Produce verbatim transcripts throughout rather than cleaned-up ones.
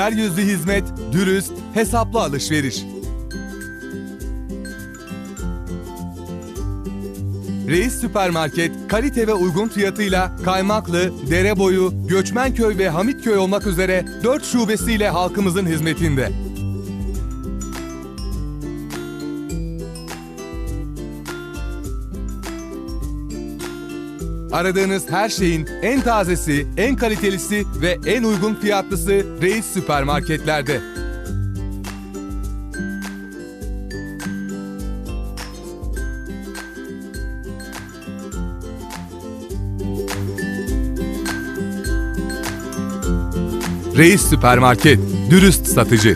Güler yüzlü hizmet, dürüst, hesaplı alışveriş. Reis Süpermarket, kalite ve uygun fiyatıyla Kaymaklı, Dereboyu, Göçmenköy ve Hamitköy olmak üzere dört şubesiyle halkımızın hizmetinde. Aradığınız her şeyin en tazesi, en kalitelisi ve en uygun fiyatlısı Reis Süpermarketlerde. Reis Süpermarket, dürüst satıcı.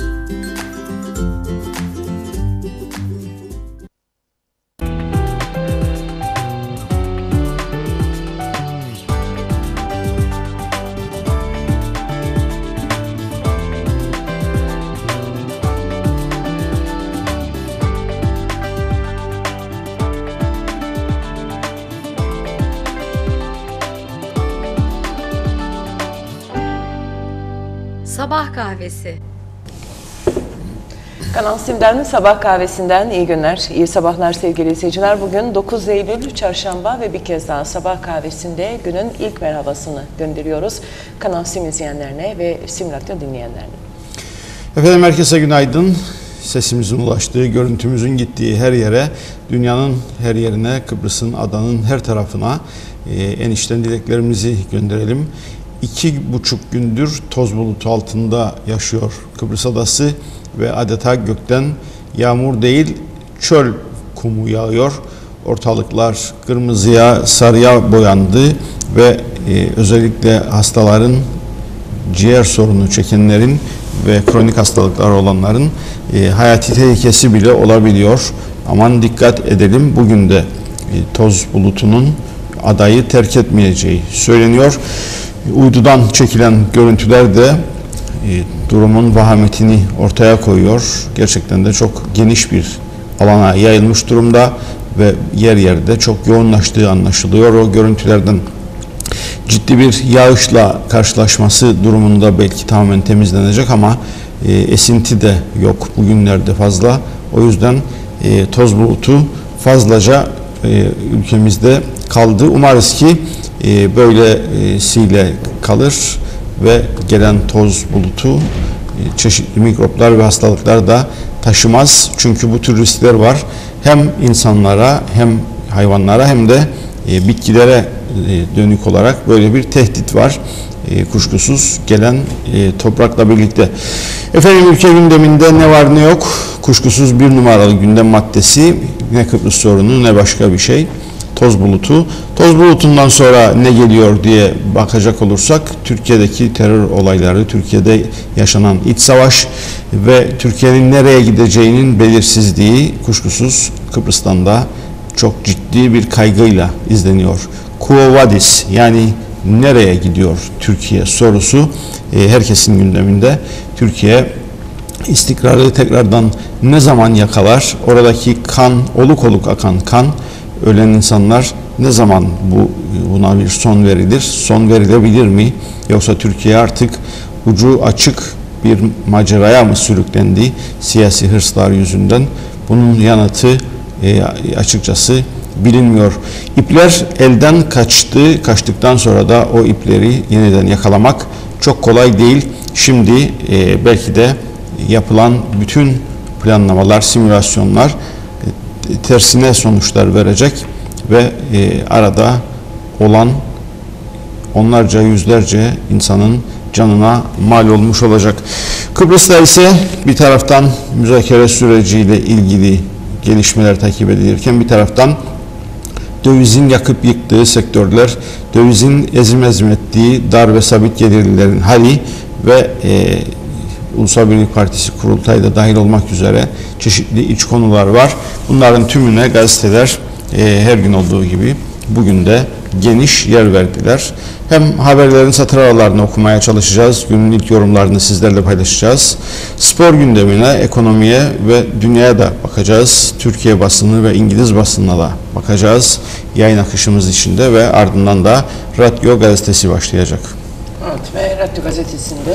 Sabah kahvesi. Kanal Sim'den Sabah Kahvesi'nden iyi günler, iyi sabahlar sevgili izleyiciler. Bugün dokuz Eylül Çarşamba ve bir kez daha Sabah Kahvesi'nde günün ilk merhabasını gönderiyoruz. Kanal Sim izleyenlerine ve Sim Radyo dinleyenlerine. Efendim herkese günaydın. Sesimizin ulaştığı, görüntümüzün gittiği her yere, dünyanın her yerine, Kıbrıs'ın, adanın her tarafına e, en içten dileklerimizi gönderelim. İki buçuk gündür toz bulutu altında yaşıyor Kıbrıs adası ve adeta gökten yağmur değil çöl kumu yağıyor. Ortalıklar kırmızıya, sarıya boyandı ve e, özellikle hastaların, ciğer sorunu çekenlerin ve kronik hastalıklar olanların e, hayati tehlikesi bile olabiliyor. Aman dikkat edelim, bugün de e, toz bulutunun adayı terk etmeyeceği söyleniyor. Uydudan çekilen görüntüler de e, durumun vahametini ortaya koyuyor. Gerçekten de çok geniş bir alana yayılmış durumda ve yer yerde çok yoğunlaştığı anlaşılıyor. O görüntülerden ciddi bir yağışla karşılaşması durumunda belki tamamen temizlenecek ama e, esinti de yok bugünlerde fazla. O yüzden e, toz bulutu fazlaca e, ülkemizde kaldı. Umarız ki e, böylesiyle kalır ve gelen toz bulutu e, çeşitli mikroplar ve hastalıklar da taşımaz. Çünkü bu tür riskler var. Hem insanlara hem hayvanlara hem de e, bitkilere e, dönük olarak böyle bir tehdit var. E, kuşkusuz gelen e, toprakla birlikte. Efendim ülke gündeminde ne var ne yok? Kuşkusuz bir numaralı gündem maddesi ne Kıbrıs sorunu ne başka bir şey. Toz bulutu. Toz bulutundan sonra ne geliyor diye bakacak olursak Türkiye'deki terör olayları, Türkiye'de yaşanan iç savaş ve Türkiye'nin nereye gideceğinin belirsizliği kuşkusuz Kıbrıs'tan da çok ciddi bir kaygıyla izleniyor. Quo vadis, yani nereye gidiyor Türkiye sorusu e, herkesin gündeminde. Türkiye istikrarı tekrardan ne zaman yakalar? Oradaki kan, oluk oluk akan kan, ölen insanlar ne zaman bu buna bir son verilir? Son verilebilir mi? Yoksa Türkiye artık ucu açık bir maceraya mı sürüklendi siyasi hırslar yüzünden? Bunun yanıtı e, açıkçası bilinmiyor. İpler elden kaçtı. Kaçtıktan sonra da o ipleri yeniden yakalamak çok kolay değil. Şimdi e, belki de yapılan bütün planlamalar, simülasyonlar e, tersine sonuçlar verecek ve e, arada olan onlarca, yüzlerce insanın canına mal olmuş olacak. Kıbrıs'ta ise bir taraftan müzakere süreciyle ilgili gelişmeler takip edilirken bir taraftan dövizin yakıp yıktığı sektörler, dövizin ezim ezim ettiği dar ve sabit gelirlilerin hali ve e, Ulusal Birlik Partisi kurultayda dahil olmak üzere çeşitli iç konular var. Bunların tümüne gazeteler e, her gün olduğu gibi bugün de geniş yer verdiler. Hem haberlerin satır aralarını okumaya çalışacağız, günün ilk yorumlarını sizlerle paylaşacağız. Spor gündemine, ekonomiye ve dünyaya da bakacağız. Türkiye basını ve İngiliz basınına da bakacağız. Yayın akışımız içinde ve ardından da Radyo Gazetesi başlayacak. Evet, ve Radyo Gazetesi'nde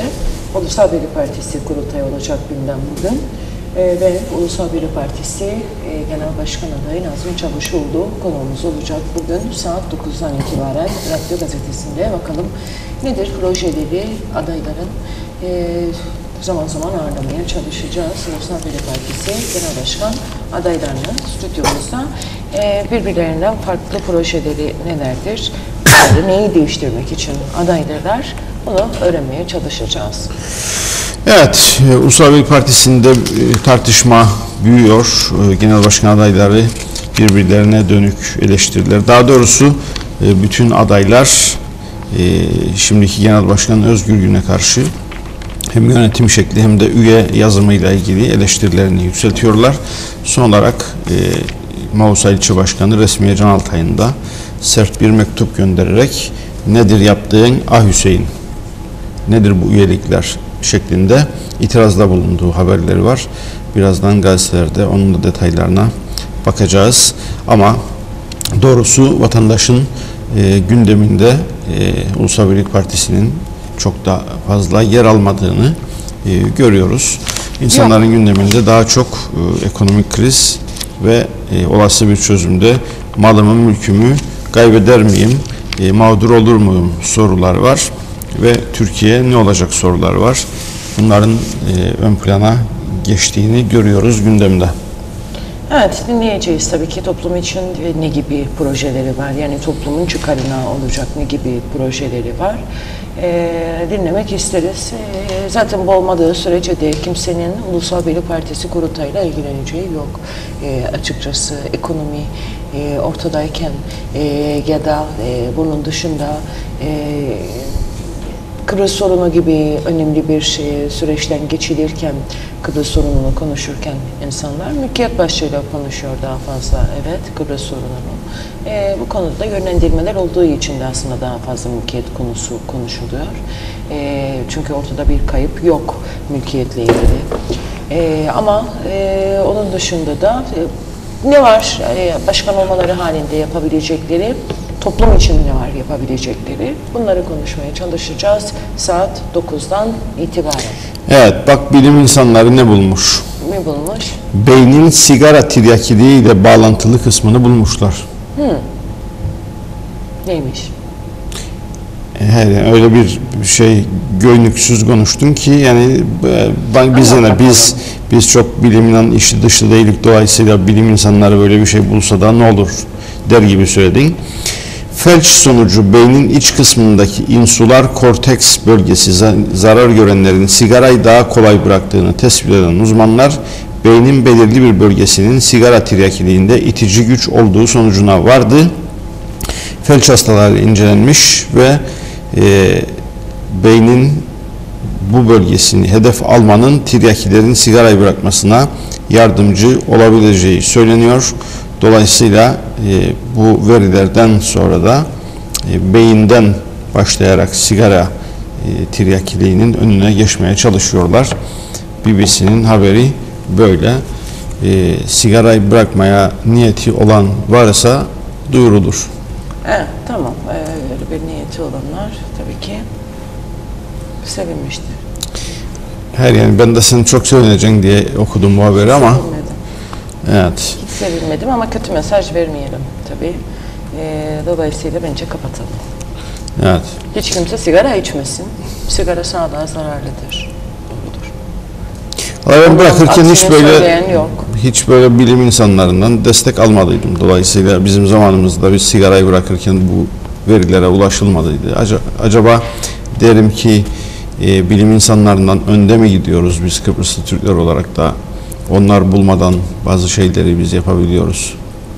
Ulusal Birlik Partisi kurultayı olacak gündem bugün. E, ve Ulusal Birlik Partisi e, Genel Başkan adayı Nazmi Çavuşoğlu konuğumuz olacak bugün saat dokuzdan itibaren Radyo Gazetesi'nde. Bakalım nedir projeleri, adayların e, zaman zaman ağırlamaya çalışacağız. Ulusal Birlik Partisi Genel Başkan adaylarını stüdyomuzda e, birbirlerinden farklı projeleri nelerdir? Neyi değiştirmek için adaylar? Bunu öğrenmeye çalışacağız. Evet, Ulusal Birlik Partisi'nde tartışma büyüyor. Genel başkan adayları birbirlerine dönük eleştiriler. Daha doğrusu bütün adaylar şimdiki genel başkan Özgür Gün'e karşı hem yönetim şekli hem de üye yazımıyla ilgili eleştirilerini yükseltiyorlar. Son olarak Mausa İlçe Başkanı Resmiye Can Altay'ın da sert bir mektup göndererek nedir yaptığın ah Hüseyin, nedir bu üyelikler şeklinde itirazda bulunduğu haberleri var. Birazdan gazetelerde onun da detaylarına bakacağız. Ama doğrusu vatandaşın e, gündeminde e, Ulusal Birlik Partisi'nin çok da fazla yer almadığını e, görüyoruz. İnsanların Yok. gündeminde daha çok e, ekonomik kriz ve e, olası bir çözümde malımı, mülkümü kaybeder miyim, e, mağdur olur muyum sorular var. Ve Türkiye ne olacak sorular var. Bunların e, ön plana geçtiğini görüyoruz gündemde. Evet, dinleyeceğiz tabii ki toplum için ne gibi projeleri var. Yani toplumun çıkarına olacak ne gibi projeleri var. E, dinlemek isteriz. E, zaten bu olmadığı sürece de kimsenin Ulusal Birlik Partisi kurultayla ilgileneceği yok. E, açıkçası ekonomi e, ortadayken e, ya da e, bunun dışında e, Kıbrıs sorunu gibi önemli bir şey, süreçten geçilirken, Kıbrıs sorununu konuşurken insanlar mülkiyet başlığıyla konuşuyor daha fazla. Evet, Kıbrıs sorununu. E, bu konuda yönlendirmeler olduğu için de aslında daha fazla mülkiyet konusu konuşuluyor. E, çünkü ortada bir kayıp yok mülkiyetle ilgili. E, ama e, onun dışında da e, ne var? E, başkan olmaları halinde yapabilecekleri, toplum için ne var yapabilecekleri, bunları konuşmaya çalışacağız saat dokuzdan itibaren. Evet, bak bilim insanları ne bulmuş? Ne bulmuş? Beynin sigara tiryakiliği ile bağlantılı kısmını bulmuşlar. Hmm. Neymiş? Yani öyle bir şey göynüksüz konuştun ki yani ben biz yine biz biz çok bilimle işi dışı değilik, dolayısıyla bilim insanları böyle bir şey bulsa da ne olur der gibi söyledin. Felç sonucu beynin iç kısmındaki insular korteks bölgesi zarar görenlerin sigarayı daha kolay bıraktığını tespit eden uzmanlar, beynin belirli bir bölgesinin sigara tiryakiliğinde itici güç olduğu sonucuna vardı. Felç hastaları incelenmiş ve e, beynin bu bölgesini hedef almanın tiryakilerin sigarayı bırakmasına yardımcı olabileceği söyleniyor. Dolayısıyla e, bu verilerden sonra da e, beyinden başlayarak sigara e, tiryakiliğinin önüne geçmeye çalışıyorlar. B B C'nin haberi böyle. E, sigarayı bırakmaya niyeti olan varsa duyurulur. Evet, tamam. Ee, öyle bir niyeti olanlar tabii ki sevinmiştir. Her yani ben de seni çok sevineceksin diye okudum bu haberi ama. Sevinmedim. Evet. Hiç sevinmedim ama kötü mesaj vermeyelim tabii. Ee, dolayısıyla bence kapatalım. Evet. Hiç kimse sigara içmesin. Sigara sağlığa zararlıdır. Doğrudur. Ben bırakırken hiç böyle yok. hiç böyle bilim insanlarından destek almadıydım. Dolayısıyla bizim zamanımızda biz sigarayı bırakırken bu verilere ulaşılmadıydı. Acaba derim ki e, bilim insanlarından önde mi gidiyoruz biz Kıbrıslı Türkler olarak da onlar bulmadan bazı şeyleri biz yapabiliyoruz.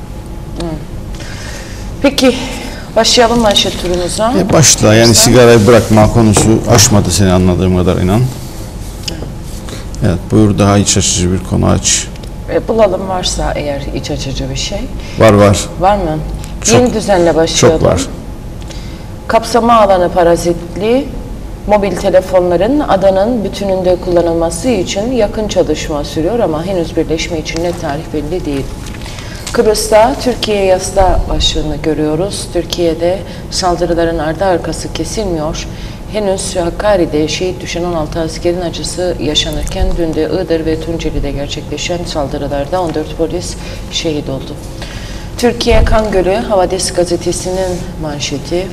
Peki başlayalım manşet turumuza. E başla yani sigarayı bırakma konusu aşmadı seni anladığım kadar inan. Evet buyur daha iç açıcı bir konu aç. E, bulalım varsa eğer iç açıcı bir şey. Var var. Var mı? Çok, Yeni düzenle başlayalım. Çok var. Kapsama alanı parazitli mobil telefonların adanın bütününde kullanılması için yakın çalışma sürüyor ama henüz birleşme için net tarih belli değil. Kıbrıs'ta Türkiye yasla başlığını görüyoruz. Türkiye'de saldırıların ardı arkası kesilmiyor. Henüz Hakkari'de şehit düşen on altı askerin acısı yaşanırken dün de Iğdır ve Tunceli'de gerçekleşen saldırılarda on dört polis şehit oldu. Türkiye Kan Gölü Havadis gazetesinin manşeti.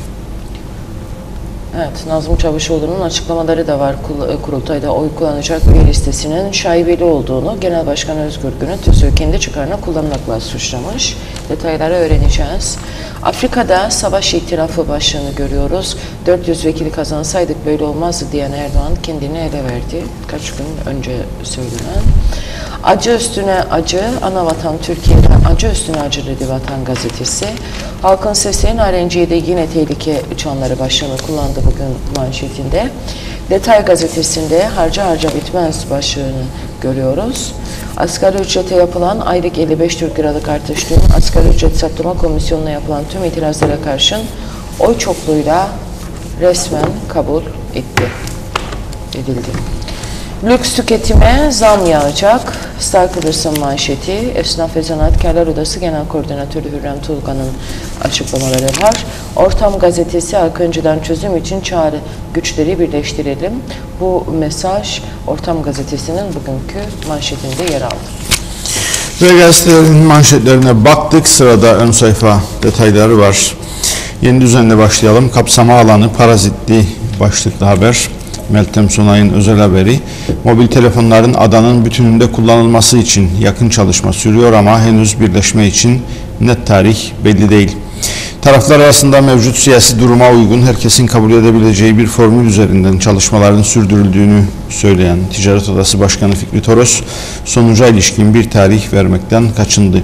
Evet, Nazım Çavuşoğlu'nun açıklamaları da var. Kurultayda oy kullanacak üye listesinin şaibeli olduğunu Genel Başkan Özgür Günüt kendi çıkarına kullanmakla suçlamış. Detayları öğreneceğiz. Afrika'da savaş itirafı başlığını görüyoruz. dört yüz vekili kazansaydık böyle olmazdı diyen Erdoğan kendini ele verdi. Kaç gün önce söylenen. Acı üstüne acı, Anavatan Türkiye'den acı üstüne acı dedi Vatan Gazetesi. Halkın Sesi Narenciye'de yine tehlike uçanları başlığını kullandı bugün manşetinde. Detay Gazetesi'nde harca harca bitmez başlığını görüyoruz. Asgari ücrete yapılan aylık elli beş Türk liralık artış dün Asgari Ücret Saptama Komisyonu'na yapılan tüm itirazlara karşın oy çokluğuyla resmen kabul etti, edildi. Lüks tüketime zam yağacak. Star Kıbrıs'ın manşeti, Esnaf ve Zanaatkarlar Odası Genel Koordinatörü Hürrem Tulgan'ın açıklamaları var. Ortam Gazetesi, Akıncı'dan çözüm için çağrı, güçleri birleştirelim. Bu mesaj Ortam Gazetesi'nin bugünkü manşetinde yer aldı. Ve gazetelerin manşetlerine baktık. Sırada ön sayfa detayları var. Yeni düzenle başlayalım. Kapsama alanı parazitli başlıklı haber. Meltem Sonay'ın özel haberi. Mobil telefonların adanın bütününde kullanılması için yakın çalışma sürüyor ama henüz birleşme için net tarih belli değil. Taraflar arasında mevcut siyasi duruma uygun herkesin kabul edebileceği bir formül üzerinden çalışmaların sürdürüldüğünü söyleyen Ticaret Odası Başkanı Fikri Toros, sonuca ilişkin bir tarih vermekten kaçındı.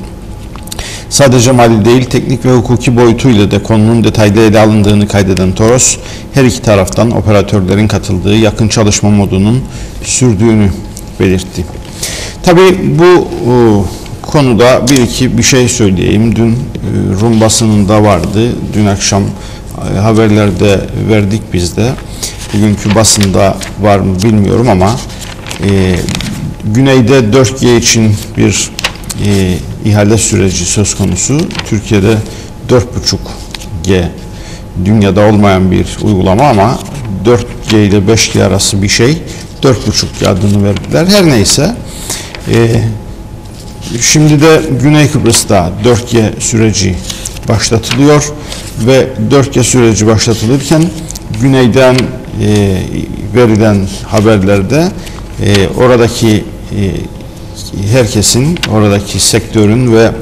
Sadece mali değil, teknik ve hukuki boyutuyla da konunun detaylı ele alındığını kaydeden Toros, her iki taraftan operatörlerin katıldığı yakın çalışma modunun sürdüğünü belirtti. Tabii bu o, konuda bir iki bir şey söyleyeyim. Dün e, Rum basınında vardı. Dün akşam e, haberlerde verdik biz de. Bugünkü basında var mı bilmiyorum ama e, güneyde dört G için bir e, ihale süreci söz konusu. Türkiye'de dört buçuk G dünyada olmayan bir uygulama ama dört G ile beş G arası bir şey. dört buçuk G adını verdiler. Her neyse e, şimdi de Güney Kıbrıs'ta dört G süreci başlatılıyor ve dört G süreci başlatılırken güneyden e, verilen haberlerde e, oradaki e, herkesin, oradaki sektörün ve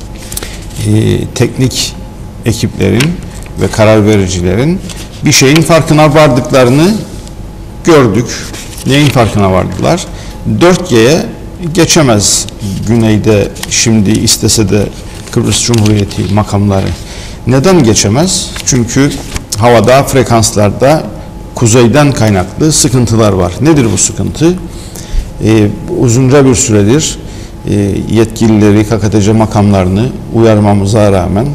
e, teknik ekiplerin ve karar vericilerin bir şeyin farkına vardıklarını gördük. Neyin farkına vardılar? dört G'ye geçemez güneyde şimdi istese de Kıbrıs Cumhuriyeti makamları. Neden geçemez? Çünkü havada, frekanslarda kuzeyden kaynaklı sıkıntılar var. Nedir bu sıkıntı? Ee, uzunca bir süredir e, yetkilileri, K K T C makamlarını uyarmamıza rağmen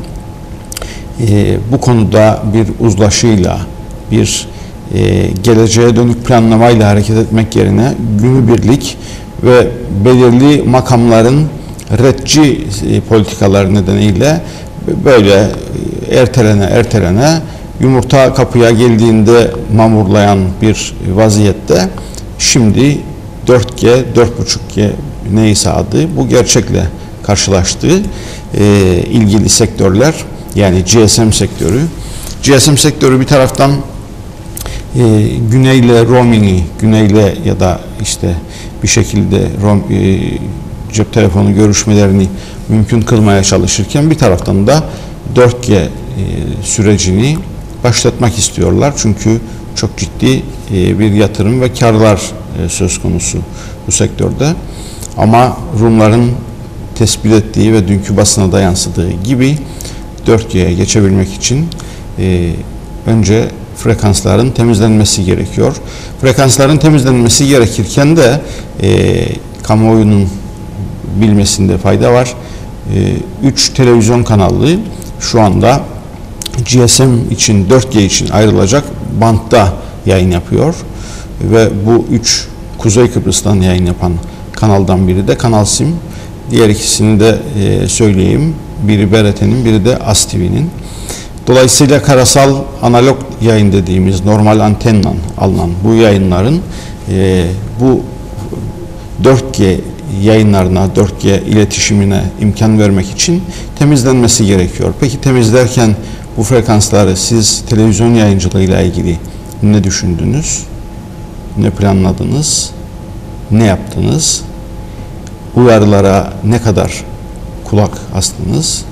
e, bu konuda bir uzlaşıyla, bir e, geleceğe dönük planlamayla hareket etmek yerine günübirlik ve belirli makamların retçi e, politikalar nedeniyle böyle e, ertelene ertelene yumurta kapıya geldiğinde mamurlayan bir vaziyette şimdi dört G, dört buçuk G neyse adı bu gerçekle karşılaştı e, ilgili sektörler, yani G S M sektörü. G S M sektörü bir taraftan e, güneyle roaming'i, güneyle ya da işte bir şekilde rom, e, cep telefonu görüşmelerini mümkün kılmaya çalışırken bir taraftan da dört G e, sürecini başlatmak istiyorlar. Çünkü çok ciddi e, bir yatırım ve karlar e, söz konusu bu sektörde. Ama Rumların tespit ettiği ve dünkü basına da yansıdığı gibi dört G'ye geçebilmek için e, önce frekansların temizlenmesi gerekiyor. Frekansların temizlenmesi gerekirken de e, kamuoyunun bilmesinde fayda var. üç e, televizyon kanalı şu anda G S M için, dört G için ayrılacak bantta yayın yapıyor ve bu üç Kuzey Kıbrıs'tan yayın yapan kanaldan biri de Kanal Sim. Diğer ikisini de e, söyleyeyim. Biri B R T'nin, biri de A S T V'nin. Dolayısıyla karasal analog yayın dediğimiz normal antenle alınan bu yayınların e, bu dört G yayınlarına, dört G iletişimine imkan vermek için temizlenmesi gerekiyor. Peki temizlerken bu frekansları siz televizyon yayıncılığıyla ilgili ne düşündünüz? Ne planladınız? Ne yaptınız? Uyarılara ne kadar kulak astınız?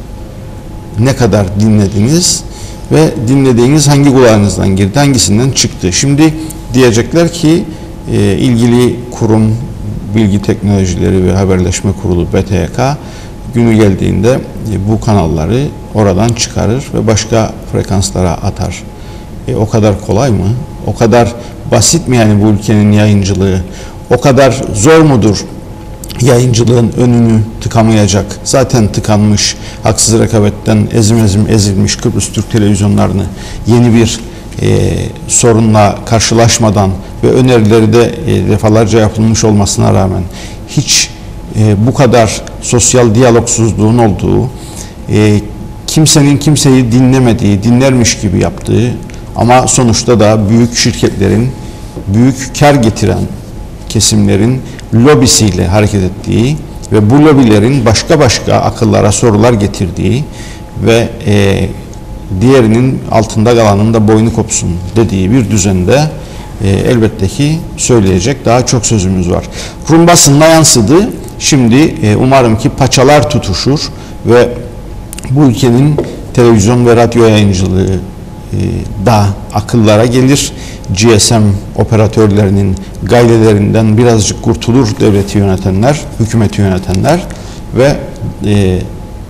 Ne kadar dinlediniz? Ve dinlediğiniz hangi kulağınızdan girdi, hangisinden çıktı? Şimdi diyecekler ki e, ilgili kurum, Bilgi Teknolojileri ve Haberleşme Kurulu B T K günü geldiğinde e, bu kanalları oradan çıkarır ve başka frekanslara atar. E, o kadar kolay mı? O kadar basit mi yani bu ülkenin yayıncılığı? O kadar zor mudur yayıncılığın önünü tıkamayacak? Zaten tıkanmış, haksız rekabetten ezim ezim ezilmiş Kıbrıs Türk televizyonlarını yeni bir e, sorunla karşılaşmadan ve önerileri de e, defalarca yapılmış olmasına rağmen hiç e, bu kadar sosyal diyalogsuzluğun olduğu, e, kimsenin kimseyi dinlemediği, dinlermiş gibi yaptığı ama sonuçta da büyük şirketlerin, büyük kar getiren kesimlerin lobisiyle hareket ettiği ve bu lobilerin başka başka akıllara sorular getirdiği ve e, diğerinin altında kalanın da boynu kopsun dediği bir düzende e, elbette ki söyleyecek daha çok sözümüz var. Rum basınına yansıdı. Şimdi e, umarım ki paçalar tutuşur ve bu ülkenin televizyon ve radyo yayıncılığı e, da akıllara gelir. G S M operatörlerinin gaylelerinden birazcık kurtulur devleti yönetenler, hükümeti yönetenler ve e,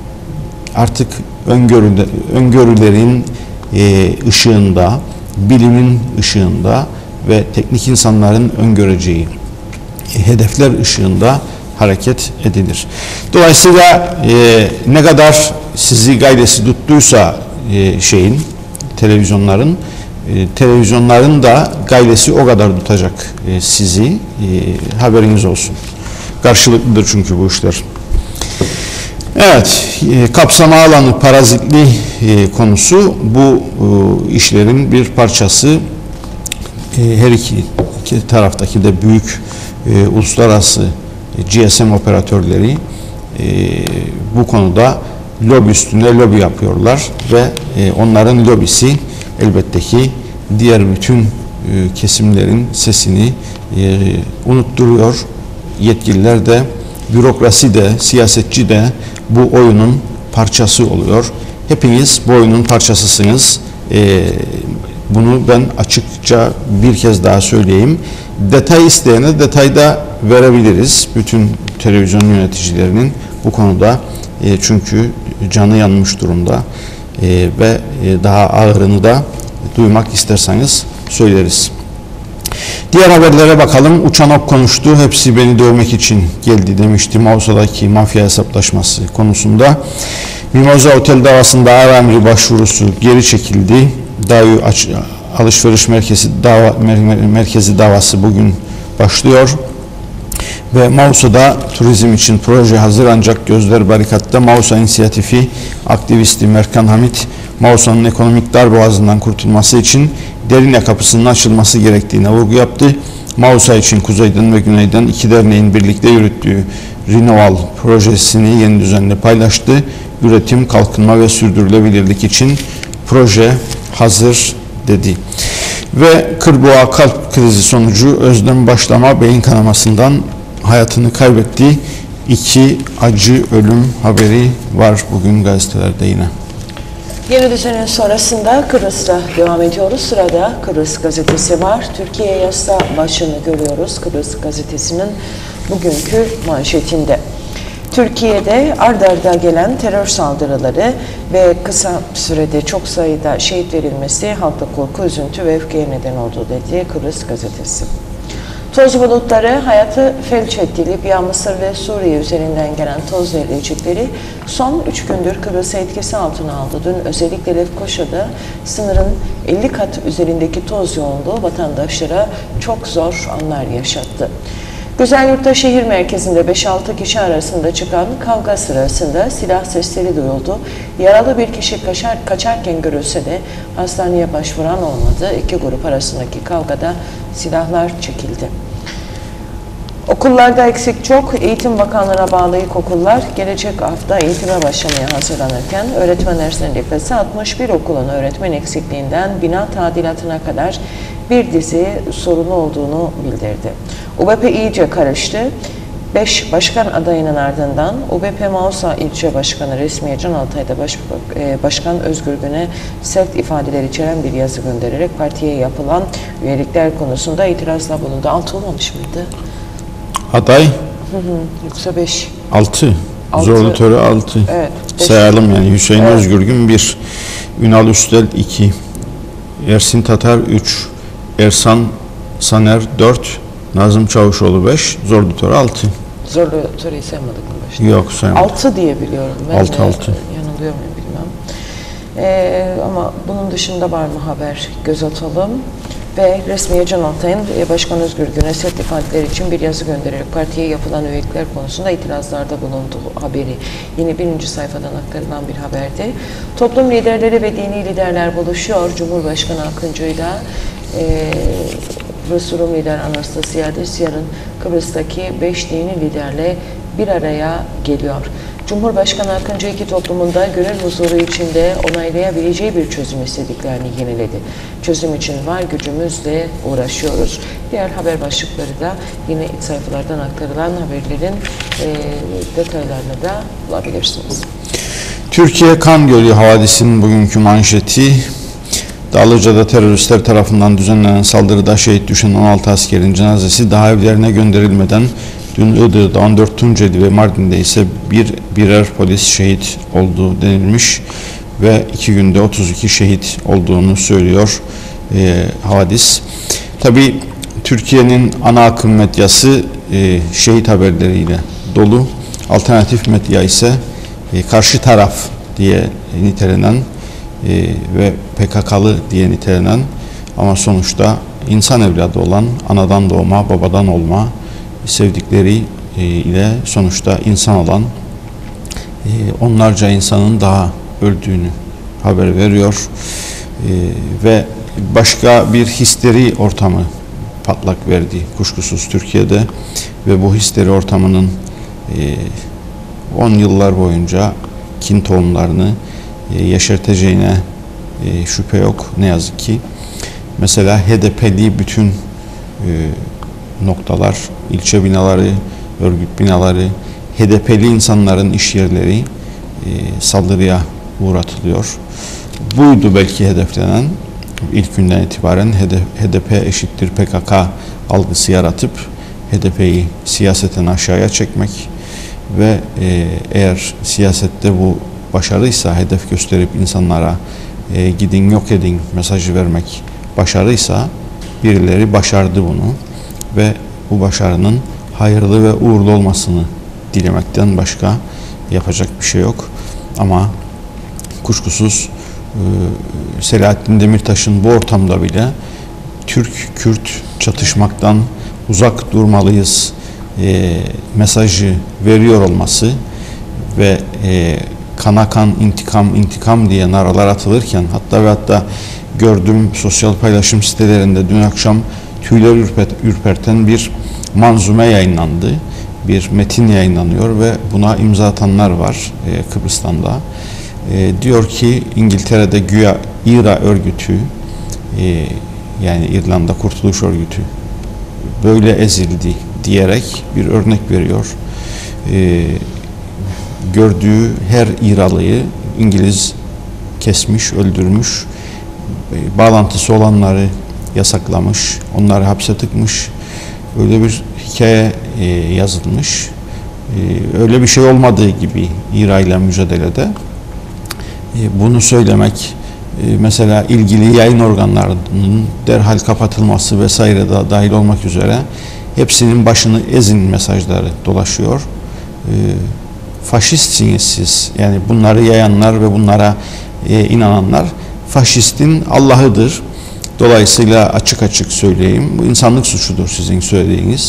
artık öngörüde, öngörülerin e, ışığında, bilimin ışığında ve teknik insanların öngöreceği e, hedefler ışığında hareket edilir. Dolayısıyla e, ne kadar sizi gaylesi tuttuysa e, şeyin, televizyonların, e, televizyonların da gaylesi o kadar tutacak e, sizi, e, haberiniz olsun. Karşılıklıdır çünkü bu işler. Evet, e, kapsama alanı parazitli e, konusu bu e, işlerin bir parçası. E, her iki, iki taraftaki de büyük e, uluslararası G S M operatörleri e, bu konuda lobi üstüne lobi yapıyorlar ve e, onların lobisi elbette ki diğer bütün e, kesimlerin sesini e, unutturuyor. Yetkililer de, bürokrasi de, siyasetçi de bu oyunun parçası oluyor. Hepiniz bu oyunun parçasısınız. E, bunu ben açıkça bir kez daha söyleyeyim. Detay isteyene detayda verebiliriz. Bütün televizyon yöneticilerinin bu konuda e, çünkü canı yanmış durumda e, ve e, daha ağırını da duymak isterseniz söyleriz. Diğer haberlere bakalım. Uçan Ok konuştu. Hepsi beni dövmek için geldi demişti. Mausa'daki mafya hesaplaşması konusunda. Mimoza Otel davasında ağır emri başvurusu geri çekildi. Dayu Alışveriş Merkezi, dava, Merkezi davası bugün başlıyor. Ve Mausa'da turizm için proje hazır ancak gözler barikatta. Mausa inisiyatifi aktivisti Merkan Hamit, Mausa'nın ekonomik darboğazından kurtulması için Derine kapısının açılması gerektiğine vurgu yaptı. Mausa için kuzeyden ve güneyden iki derneğin birlikte yürüttüğü Renewal projesini yeni düzenle paylaştı. Üretim, kalkınma ve sürdürülebilirlik için proje hazır dedi. Ve Kırboğa kalp krizi sonucu Özlem Başlama beyin kanamasından hayatını kaybetti. İki acı ölüm haberi var bugün gazetelerde yine. Yeni düzenin sonrasında Kıbrıs'ta devam ediyoruz. Sırada Kıbrıs gazetesi var. Türkiye yasa başını görüyoruz Kıbrıs gazetesinin bugünkü manşetinde. Türkiye'de ard arda gelen terör saldırıları ve kısa sürede çok sayıda şehit verilmesi halkta korku, üzüntü ve öfkeye neden oldu dedi Kıbrıs gazetesi. Toz bulutları hayatı felç etti. Libya, Mısır ve Suriye üzerinden gelen toz derecikleri son üç gündür Kıbrıs'ı etkisi altına aldı. Dün özellikle Lefkoşa'da sınırın elli kat üzerindeki toz yoğunluğu vatandaşlara çok zor anlar yaşattı. Güzelyurt'ta şehir merkezinde beş altı kişi arasında çıkan kavga sırasında silah sesleri duyuldu. Yaralı bir kişi kaçar, kaçarken görülse de hastaneye başvuran olmadı. İki grup arasındaki kavgada silahlar çekildi. Okullarda eksik çok. Eğitim Bakanlığı'na bağlı ilkokullar gelecek hafta eğitime başlamaya hazırlanırken Öğretmenler Sendikası altmış bir okulun öğretmen eksikliğinden bina tadilatına kadar bir dizi sorunu olduğunu bildirdi. U B P iyice karıştı. beş başkan adayının ardından U B P Mausa İlçe Başkanı Resmiye Can Altay'da baş, e, Başkan Özgür Gün'e sert ifadeler içeren bir yazı göndererek partiye yapılan üyelikler konusunda itirazla bulundu. Altı olmamış mıydı? Aday? Hı hı, yoksa beş. Altı. Altı. Zorlu Töre altı. Evet. Sayalım yani. Hüseyin Evet. Özgürgün bir. Ünal Üstel iki. Ersin Tatar üç. Ersan Saner dört. Nazım Çavuşoğlu beş. Zorlu Töre altı. Zorlu Töre'yi saymadık mı başta? Yok saymadık. altı diye biliyorum. Ben altı, de altı. yanılıyor muyum bilmem. Ee, ama bunun dışında var mı haber? Göz atalım. Ve Resmiye Can Altay'ın Başkan Özgür Gün'e sert ifadeler için bir yazı göndererek partiye yapılan üyelikler konusunda itirazlarda bulundu haberi. Yine birinci sayfadan aktarılan bir haberdi. Toplum liderleri ve dini liderler buluşuyor. Cumhurbaşkanı Akıncı'yla e, Rus Rum lider Anastasiadis yarın Kıbrıs'taki beş dini liderle bir araya geliyor. Cumhurbaşkanı Akıncı iki toplumunda gönül huzuru içinde onaylayabileceği bir çözüm istediklerini yeniledi. Çözüm için var gücümüzle uğraşıyoruz. Diğer haber başlıkları da yine iç sayfalardan aktarılan haberlerin e, detaylarını da bulabilirsiniz. Türkiye kan gölü havadisinin bugünkü manşeti: Dağlıca'da teröristler tarafından düzenlenen saldırıda şehit düşen on altı askerin cenazesi daha evlerine gönderilmeden dün Iğdır'da on dört, Tunceli ve Mardin'de ise bir birer polis şehit olduğu denilmiş ve iki günde otuz iki şehit olduğunu söylüyor e, havadis. Tabi Türkiye'nin ana akım medyası e, şehit haberleriyle dolu. Alternatif medya ise e, karşı taraf diye nitelenen e, ve P K K'lı diye nitelenen ama sonuçta insan evladı olan, anadan doğma, babadan olma, sevdikleri e, ile sonuçta insan olan e, onlarca insanın daha öldüğünü haber veriyor e, ve başka bir histeri ortamı patlak verdi kuşkusuz Türkiye'de ve bu histeri ortamının e, on yıllar boyunca kin tohumlarını e, yeşerteceğine e, şüphe yok ne yazık ki. Mesela H D P'li bütün e, noktalar, ilçe binaları, örgüt binaları, H D P'li insanların iş yerleri e, saldırıya uğratılıyor. Buydu belki hedeflenen, ilk günden itibaren H D P eşittir P K K algısı yaratıp H D P'yi siyaseten aşağıya çekmek ve e, eğer siyasette bu başarıysa, hedef gösterip insanlara e, gidin yok edin mesajı vermek başarıysa, birileri başardı bunu ve bu başarının hayırlı ve uğurlu olmasını dilemekten başka yapacak bir şey yok. Ama kuşkusuz e, Selahattin Demirtaş'ın bu ortamda bile Türk-Kürt çatışmaktan uzak durmalıyız e, mesajı veriyor olması ve e, kana kan intikam intikam diye naralar atılırken hatta ve hatta gördüğüm sosyal paylaşım sitelerinde dün akşam tüyler ürpert, ürperten bir manzume yayınlandı. Bir metin yayınlanıyor ve buna imza atanlar var e, Kıbrıs'tan da. E, diyor ki İngiltere'de güya İRA örgütü e, yani İrlanda Kurtuluş Örgütü böyle ezildi diyerek bir örnek veriyor. E, gördüğü her İRA'lıyı İngiliz kesmiş, öldürmüş, e, bağlantısı olanları yasaklamış, onları hapse tıkmış. Öyle bir hikaye e, yazılmış. E, öyle bir şey olmadığı gibi İRA ile mücadelede e, bunu söylemek e, mesela ilgili yayın organlarının derhal kapatılması vesaire da dahil olmak üzere hepsinin başını ezin mesajları dolaşıyor. E, faşistsiniz siz. Yani bunları yayanlar ve bunlara e, inananlar faşistin Allah'ıdır. Dolayısıyla açık açık söyleyeyim, bu insanlık suçudur sizin söylediğiniz.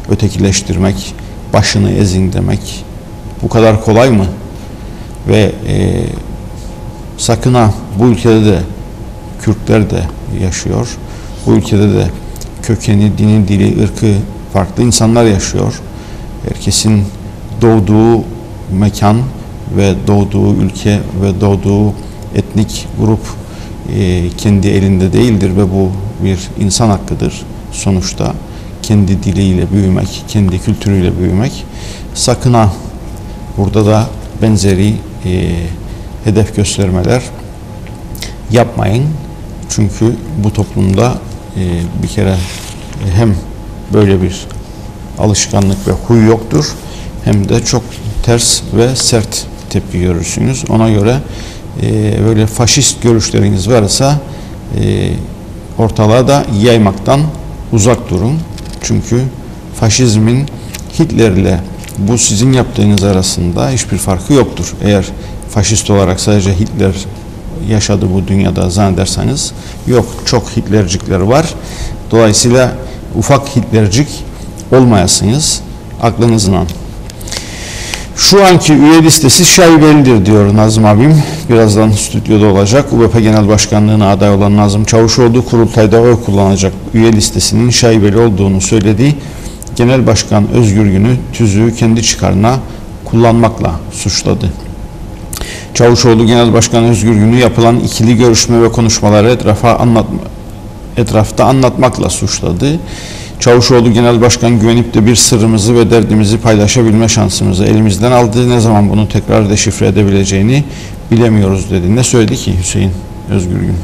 ötekileştirmek, başını ezin demek bu kadar kolay mı? Ve e, sakın ha bu ülkede de Kürtler de yaşıyor. Bu ülkede de kökeni, dini, dili, ırkı farklı insanlar yaşıyor. Herkesin doğduğu mekan ve doğduğu ülke ve doğduğu etnik grup e, kendi elinde değildir ve bu bir insan hakkıdır. Sonuçta kendi diliyle büyümek, kendi kültürüyle büyümek. Sakın ha burada da benzeri e, hedef göstermeler yapmayın. Çünkü bu toplumda e, bir kere e, hem böyle bir alışkanlık ve huy yoktur, hem de çok ters ve sert tepki görürsünüz. Ona göre e, böyle faşist görüşleriniz varsa e, ortalığa da yaymaktan uzak durun. Çünkü faşizmin Hitler'le bu sizin yaptığınız arasında hiçbir farkı yoktur. Eğer faşist olarak sadece Hitler yaşadı bu dünyada zannederseniz, yok, çok Hitlercikler var. Dolayısıyla ufak Hitlercik olmayasınız aklınızla. Şu anki üye listesi şaibelidir diyor Nazım abim. Birazdan stüdyoda olacak. U B P Genel Başkanlığı'na aday olan Nazım Çavuşoğlu kurultayda oy kullanacak üye listesinin şaibeli olduğunu söyledi. Genel Başkan Özgür Gün'ü tüzüğü kendi çıkarına kullanmakla suçladı. Çavuşoğlu Genel Başkan Özgür Gün'ü yapılan ikili görüşme ve konuşmaları etrafa anlatma, etrafta anlatmakla suçladı. Çavuşoğlu Genel Başkan güvenip de bir sırrımızı ve derdimizi paylaşabilme şansımızı elimizden aldı. Ne zaman bunu tekrar deşifre edebileceğini bilemiyoruz dedi. Ne söyledi ki Hüseyin Özgür Gün?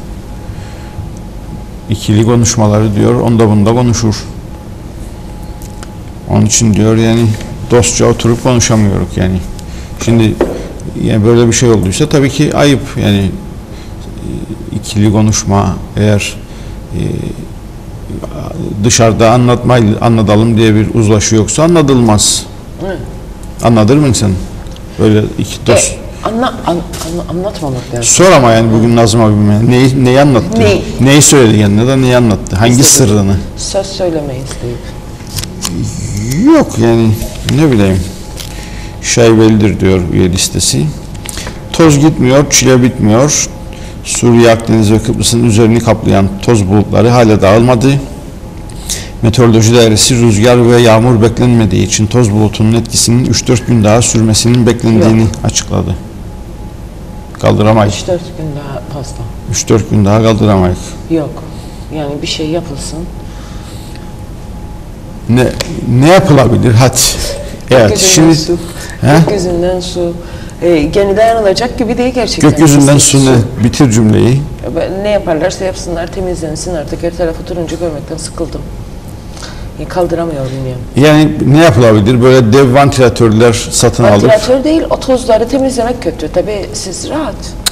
İkili konuşmaları diyor, onda bunda konuşur. Onun için diyor yani dostça oturup konuşamıyoruz yani. Şimdi yani böyle bir şey olduysa tabii ki ayıp yani, ikili konuşma eğer e, dışarıda anlatma, anlatalım diye bir uzlaşı yoksa anlatılmaz. Hı. Anladın mı sen? Böyle iki dost. E, anla, an, an, anlatmamak lazım. Sor ama yani bugün Nazım abime neyi, neyi anlattı? Neyi? Neyi söyledi kendine de neyi anlattı? Hangi İstedi. sırrını? Söz söylemeyi isteyip. Yok yani ne bileyim. Şaibelidir diyor üye listesi. Toz gitmiyor, çile bitmiyor. Suriye, Akdeniz ve Kıbrıs'ın üzerini kaplayan toz bulutları hala dağılmadı. Meteoroloji Dairesi rüzgar ve yağmur beklenmediği için toz bulutunun etkisinin üç dört gün daha sürmesinin beklendiğini Yok. açıkladı. Kaldıramayız. üç dört gün daha fazla. üç dört gün daha kaldıramayız. Yok. Yani bir şey yapılsın. Ne ne yapılabilir? Hadi. Evet. Gökyüzünden Şimdi su. He? Gökyüzünden su. E, yeniden dayanılacak gibi değil gerçekten. Gökyüzünden su ne? Bitir cümleyi. Ne yaparlarsa yapsınlar, temizlensin artık. Her tarafı turuncu görmekten sıkıldım. E, kaldıramıyorum yani. Yani ne yapılabilir? Böyle dev vantilatörler satın alıp. Vantilatör değil, o tozları temizlemek kötü. Tabii siz rahat.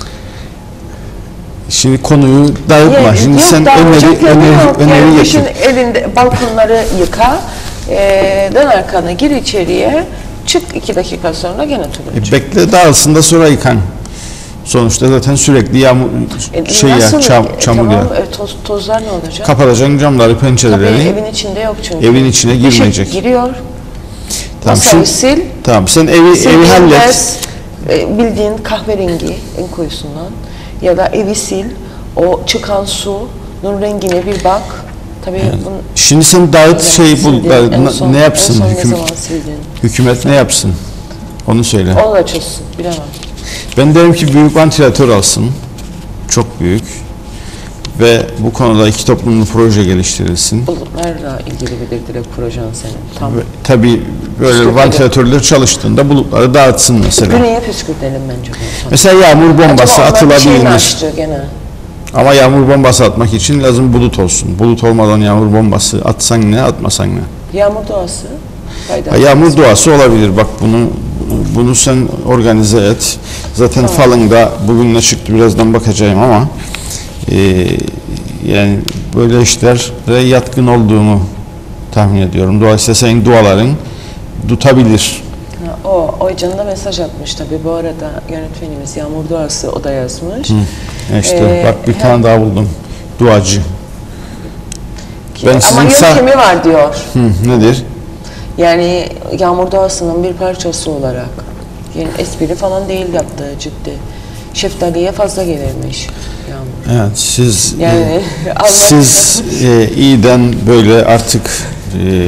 Şimdi konuyu dağıtma. Yani, Şimdi yok, sen öneri, öneri, yok. öneri Yani getir. düşün, elinde balkonları yıka, e, dön arkana, gir içeriye, çık iki dakika sonra gene turuncu. E, bekle dağılsın da sonra yıkan. Sonuçta zaten sürekli yağmur E, şey ya, nasıl, çam, e, çamur tamam, ya. e, toz, tozlar ne olacak? Kapatacaksın camları, pencereleri. Tabii evin içinde yok çünkü. Evin içine girmeyecek. Işık giriyor. Tamam, Masayı şimdi, sil. tamam sen evi Sil, evi hallet. bez, e, bildiğin kahverengi en koyusundan ya da evi sil. O çıkan suyun rengine bir bak. Tabii Yani, bunun, şimdi sen dağıt şey bul, da, en na- son, ne yapsın en son hüküm, ne zaman sildin? hükümet ne yapsın? Onu söyle. Onu da çözsün, bilemem. Ben derim ki büyük vantilatör alsın. Çok büyük. Ve bu konuda iki toplumlu proje geliştirilsin. Bulutlarla ilgili bir direkt projen senin. Tam. Ve, tabii böyle Püskürtelim. vantilatörler çalıştığında bulutları dağıtsın mesela. Güneye püskürtelim bence bunu. Mesela yağmur bombası Acaba onlar bir şeyini atılabilir. açtı gene. Ama yağmur bombası atmak için lazım bulut olsun. Bulut olmadan yağmur bombası atsan ne, atmasan ne? Yağmur doğası. Ha, yağmur duası olabilir. Bak bunu bunu sen organize et. Zaten Tamam. falında bugün ne çıktı birazdan bakacağım ama e, yani böyle işlere yatkın olduğunu tahmin ediyorum. Dolayısıyla senin duaların tutabilir. Ha, o, o canına mesaj atmış tabii. Bu arada yönetmenimiz Yağmur Duası o da yazmış. Hı. E işte Ee, bak bir hem- tane daha buldum. Duacı. Ki- Ben ama sizin sağ- yöntemi var diyor. Hı, nedir? Yani Yağmur Doğası'nın bir parçası olarak. Yani espri falan değil yaptığı ciddi. Şeftaliye fazla gelirmiş Yağmur. Evet, siz Yani e, Allah- siz e, iyiden böyle artık e,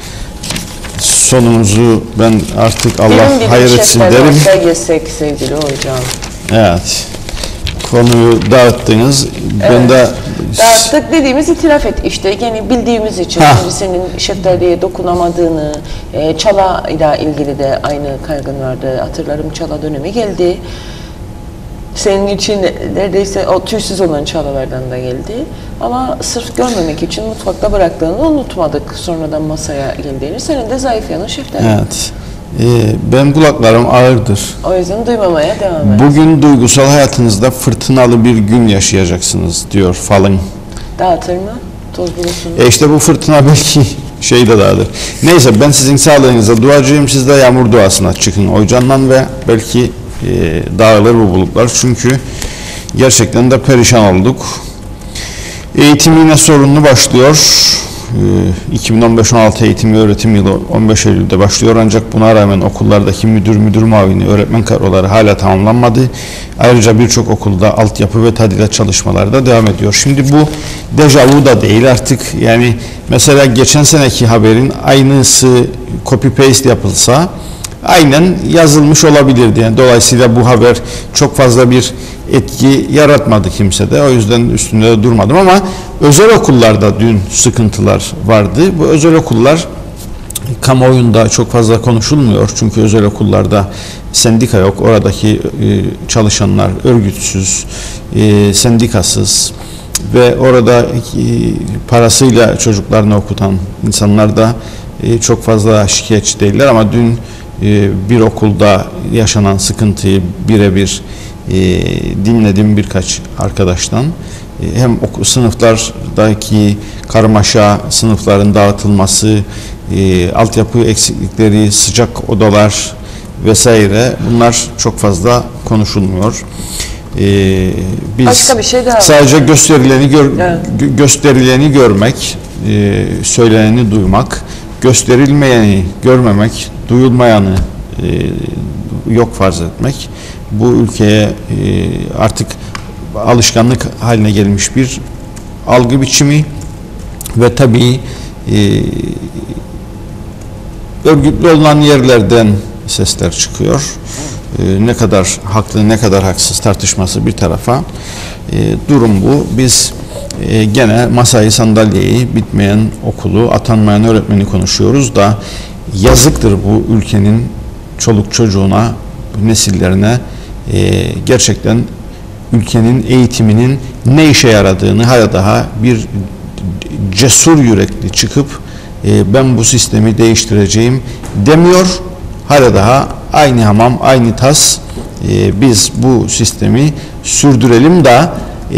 sonunuzu ben artık Allah Benim gibi hayır etsin şeftali derim. olsa yesek sevgili hocam. Evet. Konuyu dağıttınız. Ben de Dağıttık dediğimiz itiraf et işte. Yani bildiğimiz için Ha. şimdi senin şeftaliye dokunamadığını, e, çala ile ilgili de aynı kaygın vardı. Hatırlarım, çala dönemi geldi. Senin için neredeyse o tüysüz olan çalalardan da geldi. Ama sırf görmemek için mutfakta bıraktığını unutmadık. Sonradan masaya geldiğini. Senin de zayıf yanın şeftali. evet. E, ben kulaklarım ağırdır. O yüzden duymamaya devam et. Bugün duygusal hayatınızda fırtınalı bir gün yaşayacaksınız diyor falın. Dağıtır mı? Toz bulursun. E işte bu fırtına belki şey de dağıdır. Neyse, ben sizin sağlığınıza duacıyım. Siz de yağmur duasına çıkın Oycan'dan ve belki e, dağılır bu bulutlar. Çünkü gerçekten de perişan olduk. Eğitim yine sorunlu başlıyor. E, iki bin on beş on altı eğitim ve öğretim yılı on beş Eylül'de başlıyor, ancak buna rağmen okullardaki müdür, müdür muavini, öğretmen kadroları hala tamamlanmadı. Ayrıca birçok okulda altyapı ve tadilat çalışmaları da devam ediyor. Şimdi bu dejavu da değil artık, yani mesela geçen seneki haberin aynısı copy paste yapılsa aynen yazılmış olabilirdi. Yani dolayısıyla bu haber çok fazla bir etki yaratmadı kimsede. O yüzden üstünde de durmadım ama özel okullarda dün sıkıntılar vardı. Bu özel okullar kamuoyunda çok fazla konuşulmuyor. Çünkü özel okullarda sendika yok. Oradaki e, çalışanlar örgütsüz, e, sendikasız ve orada e, parasıyla çocuklarını okutan insanlar da e, çok fazla şikayetçi değiller ama dün e, bir okulda yaşanan sıkıntıyı birebir e, dinledim birkaç arkadaştan. E, hem okul, sınıflardaki karmaşa, sınıfların dağıtılması, e, altyapı eksiklikleri, sıcak odalar vesaire, bunlar çok fazla konuşulmuyor. E, biz Başka bir şey daha var. sadece gösterileni gör, Evet. gö- gösterileni görmek, e, söyleneni duymak, gösterilmeyeni görmemek, duyulmayanı e, yok farz etmek, bu ülkeye e, artık alışkanlık haline gelmiş bir algı biçimi ve tabii e, örgütlü olan yerlerden sesler çıkıyor. E, ne kadar haklı, ne kadar haksız tartışması bir tarafa. E, durum bu. Biz e, gene masayı, sandalyeyi, bitmeyen okulu, atanmayan öğretmeni konuşuyoruz da yazıktır bu ülkenin çoluk çocuğuna, nesillerine. E, gerçekten ülkenin eğitiminin ne işe yaradığını hala daha bir cesur yürekli çıkıp e, ben bu sistemi değiştireceğim demiyor. Hala daha aynı hamam, aynı tas, e, biz bu sistemi sürdürelim de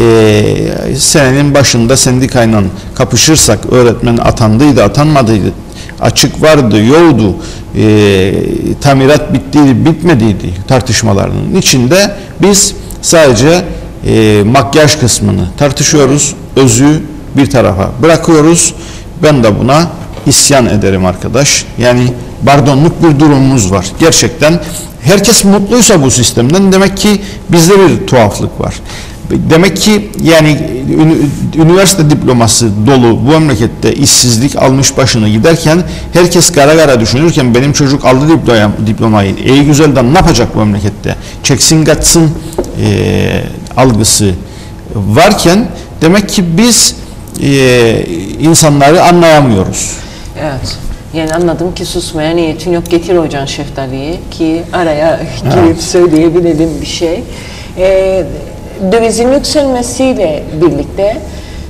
e, senenin başında sendikayla kapışırsak öğretmen atandıydı, atanmadıydı, açık vardı, yoktu, e, tamirat bittiydi, bitmediydi tartışmalarının içinde biz sadece e, makyaj kısmını tartışıyoruz, özü bir tarafa bırakıyoruz. Ben de buna isyan ederim arkadaş. Yani bardonluk bir durumumuz var. Gerçekten herkes mutluysa bu sistemden demek ki bizde bir tuhaflık var. Demek ki yani üniversite diploması dolu bu memlekette işsizlik almış başını giderken herkes kara kara düşünürken benim çocuk aldı diploma, diplomayı iyi güzelden ne yapacak bu memlekette? Çeksin kaçsın e, algısı varken demek ki biz e, insanları anlayamıyoruz. Evet. Yani anladım ki susmaya niyetin yok. Getir hocam şeftaliyi ki araya girip Evet. söyleyebilelim bir şey. Ee, dövizin yükselmesiyle birlikte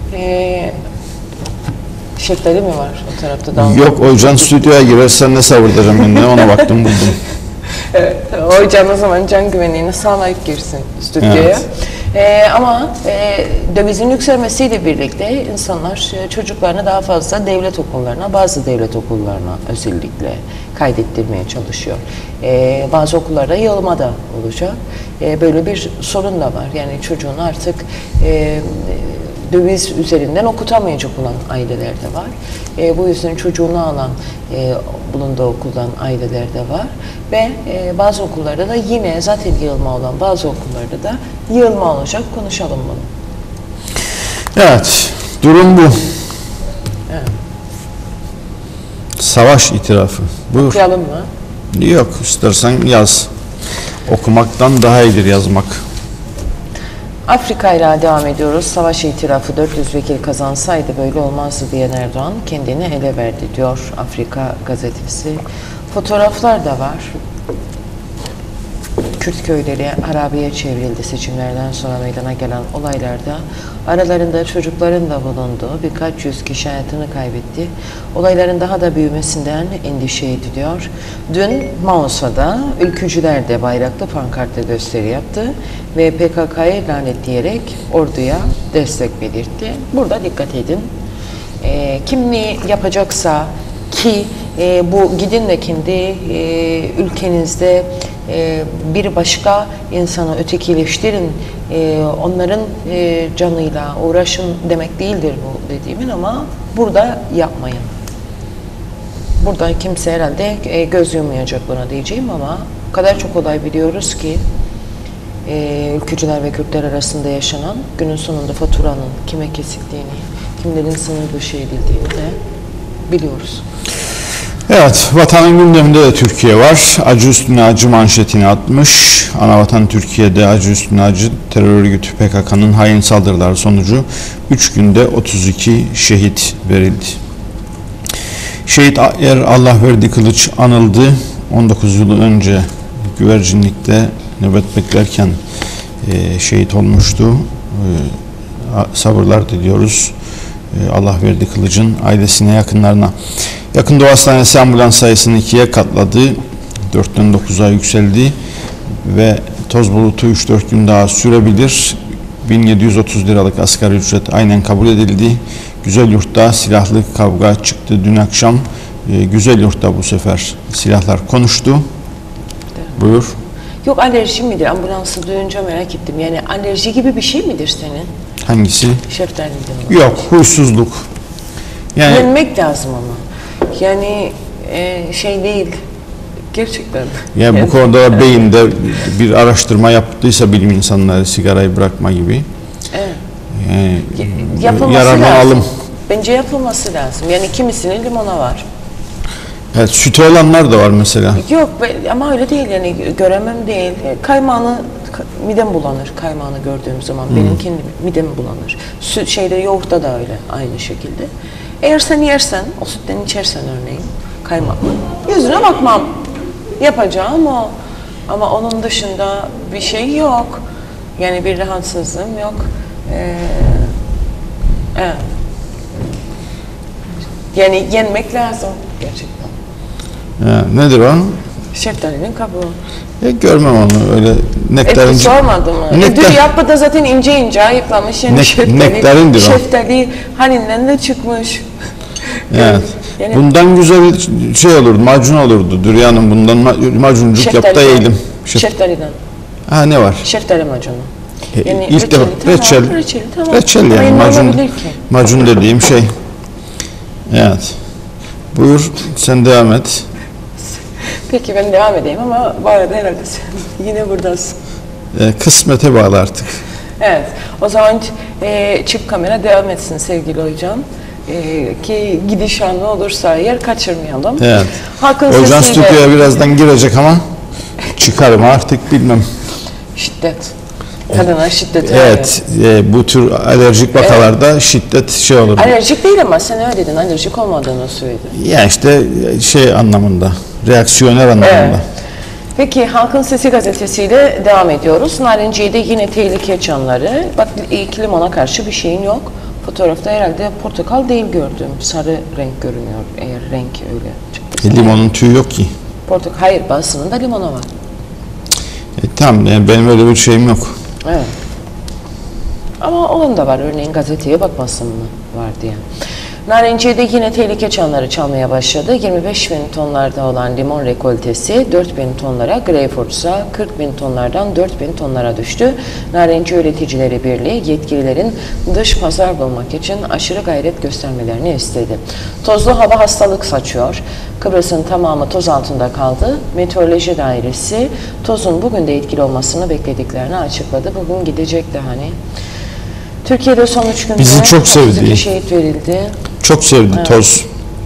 e, şeftali mi var o tarafta? Daha Yok, Oycan stüdyoya girersen ne savurdacağım ben de ona baktım buldum. Evet, hocam o zaman can güvenliğine sağlayıp girsin stüdyoya. Evet. Ee, ama e, dövizin yükselmesiyle birlikte insanlar e, çocuklarını daha fazla devlet okullarına, bazı devlet okullarına özellikle kaydettirmeye çalışıyor. Ee, bazı okullarda yığılma da olacak. Ee, böyle bir sorun da var. Yani çocuğun artık e, döviz üzerinden okutamayacak olan aileler de var. E, bu yüzden çocuğunu alan e, bulunduğu okuldan aileler de var. Ve e, bazı okullarda da yine zaten yığılma olan bazı okullarda da yığılma olacak. Konuşalım bunu. Evet, durum bu. Evet. Savaş itirafı. Buyur. Okuyalım mı? Yok, istersen yaz. Okumaktan daha iyidir yazmak. Afrika ile devam ediyoruz. Savaş itirafı dört yüz vekil kazansaydı böyle olmazdı diyen Erdoğan kendini ele verdi diyor Afrika gazetesi. Fotoğraflar da var. Kürt köyleri harabeye çevrildi seçimlerden sonra meydana gelen olaylarda. Aralarında çocukların da bulunduğu birkaç yüz kişi hayatını kaybetti. Olayların daha da büyümesinden endişe ediliyor. Dün Mausa'da ülkücüler de bayraklı pankartla gösteri yaptı ve P K K'yı lanetleyerek orduya destek belirtti. Burada dikkat edin. E, kim ne yapacaksa ki e, bu gidin de kendi e, ülkenizde e, bir başka insanı ötekileştirin, e, onların e, canıyla uğraşın demek değildir bu dediğimin, ama burada yapmayın. Burada kimse herhalde e, göz yummayacak buna diyeceğim, ama o kadar çok olay biliyoruz ki e, ülkücüler ve Kürtler arasında yaşanan, günün sonunda faturanın kime kesildiğini, kimlerin sınır dışı edildiğini de biliyoruz. Evet, vatanın gündeminde de Türkiye var. Acı üstüne acı manşetini atmış. Anavatan Türkiye'de acı üstüne acı terör örgütü P K K'nın hain saldırıları sonucu üç günde otuz iki şehit verildi. Şehit Er Allahverdi Kılıç anıldı. on dokuz yıl önce güvercinlikte nöbet beklerken e, şehit olmuştu. E, sabırlar diliyoruz. E, Allahverdi Kılıç'ın ailesine, yakınlarına. Yakın Doğu Hastanesi ambulans sayısını ikiye katladı. dörtten dokuza yükseldi ve toz bulutu üç dört gün daha sürebilir. bin yedi yüz otuz liralık asgari ücret aynen kabul edildi. Güzelyurt'ta silahlı kavga çıktı dün akşam. E, Güzelyurt'ta bu sefer silahlar konuştu. Buyur. Yok, alerji midir? Ambulansı duyunca merak ettim. Yani alerji gibi bir şey midir senin? Hangisi? Şeftali mi? Yok, huysuzluk. Yani Yenmek lazım ama. Yani e, şey değil. Gerçekten. yani bu konuda beyinde bir araştırma yaptıysa bilim insanları sigarayı bırakma gibi. Evet. Yani, Yapılması yararlı lazım. alım. Bence yapılması lazım. Yani kimisinin limona var. Evet, sütü olanlar da var mesela. Yok be- ama öyle değil, yani göremem değil. Kaymağını, ka- midem bulanır kaymağını gördüğüm zaman. Benim kendi midem bulanır. Süt, şeyde, yoğurtta da öyle aynı şekilde. Eğer sen yersen, o sütten içersen örneğin kaymaklı, yüzüne bakmam. Yapacağım o. Ama onun dışında bir şey yok. Yani bir rahatsızlığım yok. Ee, evet. Yani yenmek lazım gerçekten. Ya, nedir o? Şeftalinin kabuğu. Ya, görmem onu öyle nektarin. Eti sormadı mı? Nektar. Dün yapı da zaten ince ince ayıklamış. Yani Nek- şeftali, nektarindir o. şeftali halinden de çıkmış. Evet. Yani- Bundan güzel şey olurdu, macun olurdu. Düryanın bundan ma- macuncuk yap da Şeftaliden. yiyelim. Şef- Şeftaliden. ha ne var? Şeftali macunu. E, Yani ilk defa tamam, reçel. reçeli, tamam. Reçel Ama yani ne macun. olabilir ki? Macun dediğim şey. Evet. Buyur, sen devam et. Peki ben devam edeyim, ama bu arada herhalde sen yine buradasın. E, kısmete bağlı artık. Evet. O zaman e, çift kamera devam etsin sevgili hocam. E, ki gidişanlı olursa eğer kaçırmayalım. Evet. Halkın Hocam sesiyle stüdyoya birazdan girecek ama çıkarım artık bilmem. şiddet. Kadına şiddet. Evet, e, bu tür alerjik vakalarda şiddet şey olur. Alerjik değil, ama sen öyle dedin. Alerjik olmadığını söyledin. Ya işte şey anlamında, reaksiyoner anlamında. Evet. Peki Halkın Sesi gazetesiyle devam ediyoruz. Narenciye'de yine tehlike çanları. Bak, ilk limona karşı bir şeyin yok. Fotoğrafta herhalde portakal değil gördüm. Sarı renk görünüyor, eğer renk öyle çıktı. E, limonun tüyü yok ki. Portakal, hayır, bazısının da limona var. E, tamam, yani benim öyle bir şeyim yok. Evet. Ama onun da var, örneğin gazeteye bakmasın mı var diye. Narenciye'de yine tehlike çanları çalmaya başladı. yirmi beş bin tonlarda olan limon rekoltesi dört bin tonlara, greyfurtsa kırk bin tonlardan dört bin tonlara düştü. Narenciye Üreticileri Birliği yetkililerin dış pazar bulmak için aşırı gayret göstermelerini istedi. Tozlu hava hastalık saçıyor. Kıbrıs'ın tamamı toz altında kaldı. Meteoroloji Dairesi tozun bugün de etkili olmasını beklediklerini açıkladı. Bugün gidecek de hani. Türkiye'de son üç günde bizi çok sevdi. şehit verildi. Çok sevdi evet. Toz.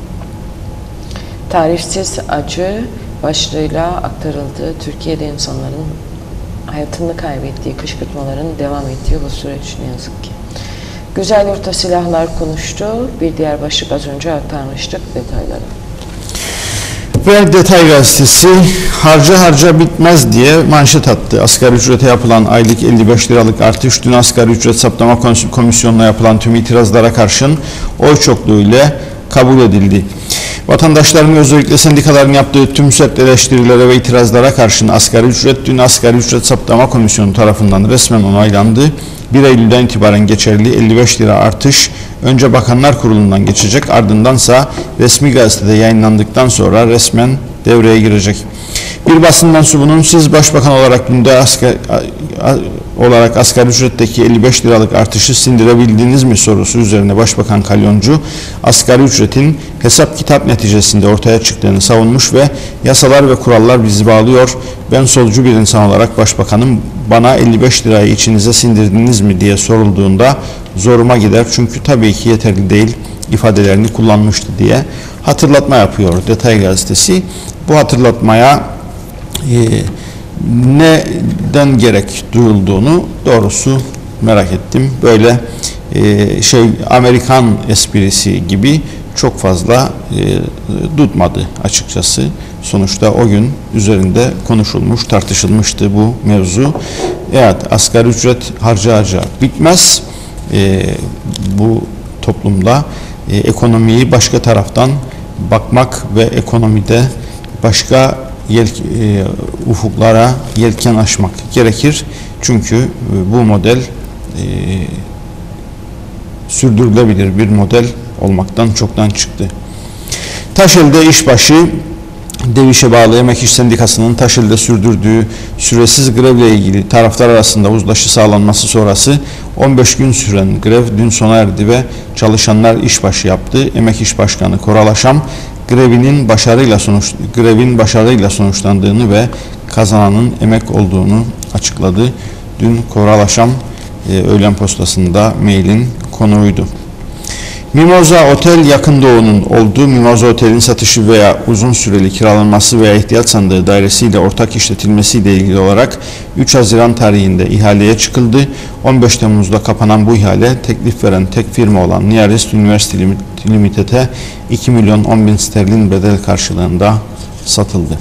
Tarifsiz acı başlığıyla aktarıldı. Türkiye'de insanların hayatını kaybettiği, kışkırtmaların devam ettiği bu süreç ne yazık ki. Güzel Orta Silahlar konuştu. Bir diğer başlık az önce aktarmıştık detayları. Ve Detay Gazetesi harca harca bitmez diye manşet attı. Asgari ücrete yapılan aylık elli beş liralık artış dün Asgari Ücret Saptama Komisyonu'na yapılan tüm itirazlara karşın oy çokluğuyla kabul edildi. Vatandaşların özellikle sendikaların yaptığı tüm sert eleştirilere ve itirazlara karşın asgari ücret dün Asgari Ücret Saptama Komisyonu tarafından resmen onaylandı. bir Eylül'den itibaren geçerli elli beş lira artış önce Bakanlar Kurulu'ndan geçecek, ardındansa resmi gazetede yayınlandıktan sonra resmen devreye girecek. Bir basın mensubunun siz başbakan olarak günde asgari, olarak asgari ücretteki elli beş liralık artışı sindirebildiniz mi sorusu üzerine Başbakan Kalyoncu asgari ücretin hesap kitap neticesinde ortaya çıktığını savunmuş ve yasalar ve kurallar bizi bağlıyor. Ben solcu bir insan olarak başbakanım, bana elli beş lirayı içinize sindirdiniz mi diye sorulduğunda zoruma gider çünkü tabii ki yeterli değil ifadelerini kullanmıştı diye hatırlatma yapıyor Detay Gazetesi. Bu hatırlatmaya e, neden gerek duyulduğunu doğrusu merak ettim. Böyle e, şey Amerikan esprisi gibi çok fazla e, tutmadı açıkçası. Sonuçta o gün üzerinde konuşulmuş, tartışılmıştı bu mevzu. Evet, asgari ücret harca harca bitmez. E, bu toplumda e, ekonomiyi başka taraftan bakmak ve ekonomide başka yel, e, ufuklara yelken açmak gerekir. Çünkü e, bu model e, sürdürülebilir bir model olmaktan çoktan çıktı. Taşel'de işbaşı Deviş'e bağlı Emek İş Sendikası'nın Taşel'de sürdürdüğü süresiz grevle ilgili taraflar arasında uzlaşı sağlanması sonrası on beş gün süren grev dün sona erdi ve çalışanlar işbaşı yaptı. Emek İş Başkanı Koral Aşam grevinin başarıyla sonuç grevin başarıyla sonuçlandığını ve kazananın emek olduğunu açıkladı. Dün Koral Aşam e, öğlen postasında mailin konuğuydu. Mimoza Otel Yakın Doğu'nun olduğu Mimoza Otel'in satışı veya uzun süreli kiralanması veya ihtiyaç sandığı dairesiyle ortak işletilmesiyle ilgili olarak üç Haziran tarihinde ihaleye çıkıldı. on beş Temmuz'da kapanan bu ihale teklif veren tek firma olan Nearest Üniversite Limited'e iki milyon on bin sterlin bedel karşılığında satıldı.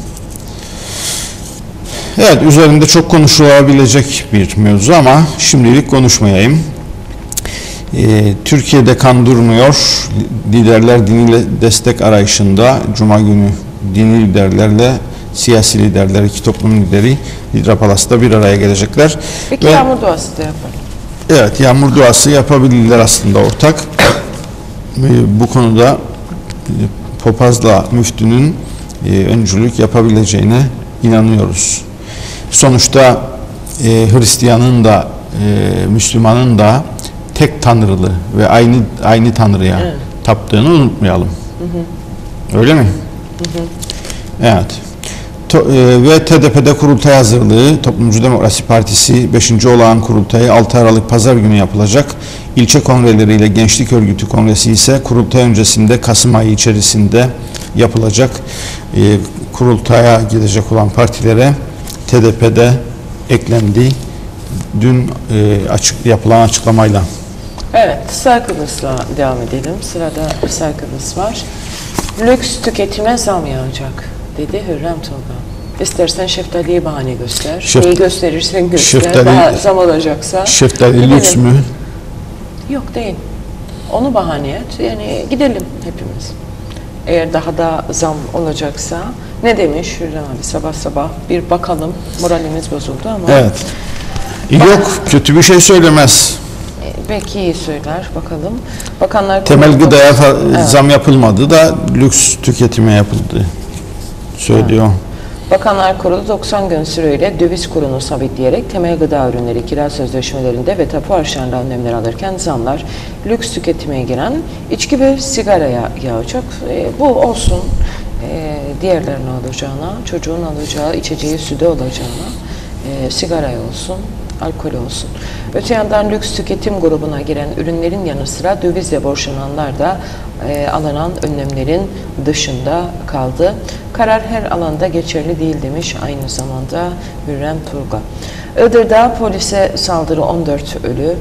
Evet, üzerinde çok konuşulabilecek bir mevzu ama şimdilik konuşmayayım. Ee, Türkiye'de kan durmuyor. Liderler dini destek arayışında Cuma günü dini liderlerle siyasi liderler, iki toplum lideri Lidra Palas'ta bir araya gelecekler. Peki ve, yağmur duası da yapalım. Evet, yağmur duası yapabilirler aslında ortak. Bu konuda Popazla müftünün e, öncülük yapabileceğine inanıyoruz. Sonuçta e, Hristiyanın da e, Müslümanın da tek tanrılı ve aynı aynı tanrıya evet. taptığını unutmayalım. Hı hı. Öyle mi? Hı hı. Evet. To, e, ve T D P'de kurultay hazırlığı, Toplumcu Demokrasi Partisi beşinci olağan kurultayı altı Aralık Pazar günü yapılacak. İlçe kongreleriyle Gençlik Örgütü Kongresi ise kurultay öncesinde Kasım ayı içerisinde yapılacak. E, kurultaya gidecek olan partilere T D P'de eklendi. Dün e, açık yapılan açıklamayla. Evet, Sağ Kıbrıs'la devam edelim. Sırada Sağ Kıbrıs var. Lüks tüketime zam yağacak, dedi Hürrem Tolga. İstersen şeftaliyi bahane göster. Şef, Neyi gösterirsen göster. Şeftali, daha zam olacaksa. Şeftali gidelim. Lüks mü? Yok değil. Onu bahane et. Yani gidelim hepimiz. Eğer daha da zam olacaksa. Ne demiş Hürrem abi sabah sabah? Bir bakalım. Moralimiz bozuldu ama. Evet. Yok, kötü bir şey söylemez. belki iyi söyler bakalım. Bakanlar Temel Kurulu gıdaya fa- Evet. zam yapılmadı da lüks tüketime yapıldı söylüyor. Bakanlar Kurulu doksan gün süreyle döviz kurunu sabitleyerek temel gıda ürünleri kira sözleşmelerinde ve tapu harçlarında önlemler alırken zamlar lüks tüketime giren içki ve sigaraya yağacak. E, bu olsun. E, diğerlerine alacağına, çocuğun alacağı içeceği süde olacağına, e, sigaraya olsun, alkol olsun. Öte yandan lüks tüketim grubuna giren ürünlerin yanı sıra dövizle borçlananlar da e, alınan önlemlerin dışında kaldı. Karar her alanda geçerli değil demiş aynı zamanda Hürrem Turga. Iğdır'da polise saldırı on dört ölü.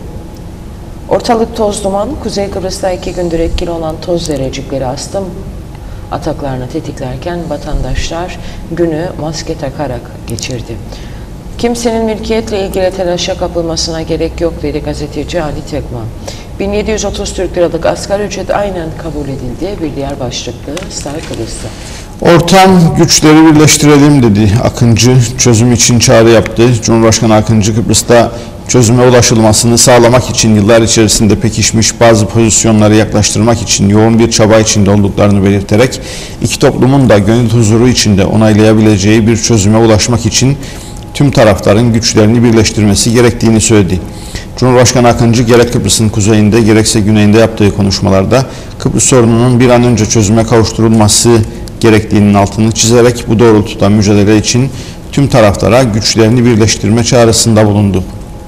Ortalık toz duman, Kuzey Kıbrıs'ta iki gündür etkili olan toz zerrecikleri astım ataklarını tetiklerken vatandaşlar günü maske takarak geçirdi. Kimsenin mülkiyetle ilgili telaşa kapılmasına gerek yok dedi gazeteci Ali Tekman. bin yedi yüz otuz Türk liralık asgari ücret aynen kabul edildi. Bir diğer başlıklı Star Kıbrıs'ta. Ortam güçleri birleştirelim dedi Akıncı. Çözüm için çağrı yaptı. Cumhurbaşkanı Akıncı Kıbrıs'ta çözüme ulaşılmasını sağlamak için yıllar içerisinde pekişmiş bazı pozisyonları yaklaştırmak için yoğun bir çaba içinde olduklarını belirterek iki toplumun da gönül huzuru içinde onaylayabileceği bir çözüme ulaşmak için tüm tarafların güçlerini birleştirmesi gerektiğini söyledi. Cumhurbaşkanı Akıncı gerek Kıbrıs'ın kuzeyinde gerekse güneyinde yaptığı konuşmalarda Kıbrıs sorununun bir an önce çözüme kavuşturulması gerektiğinin altını çizerek bu doğrultuda mücadele için tüm taraflara güçlerini birleştirme çağrısında bulundu.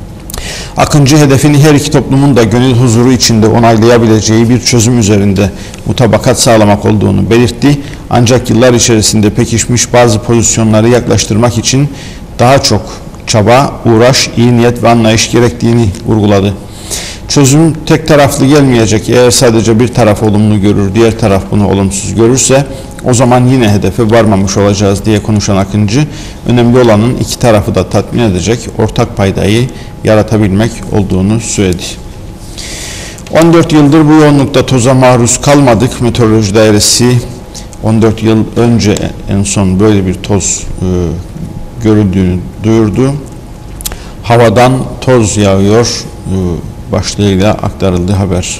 Akıncı hedefini her iki toplumun da gönül huzuru içinde onaylayabileceği bir çözüm üzerinde mutabakat sağlamak olduğunu belirtti. Ancak yıllar içerisinde pekişmiş bazı pozisyonları yaklaştırmak için daha çok çaba, uğraş, iyi niyet ve anlayış gerektiğini vurguladı. Çözüm tek taraflı gelmeyecek. Eğer sadece bir taraf olumlu görür, diğer taraf bunu olumsuz görürse o zaman yine hedefe varmamış olacağız diye konuşan Akıncı, önemli olanın iki tarafı da tatmin edecek ortak paydayı yaratabilmek olduğunu söyledi. on dört yıldır bu yoğunlukta toza maruz kalmadık. Meteoroloji Dairesi on dört yıl önce en son böyle bir toz e, görüldüğünü duyurdu. Havadan toz yağıyor e, başlığıyla aktarıldı haber.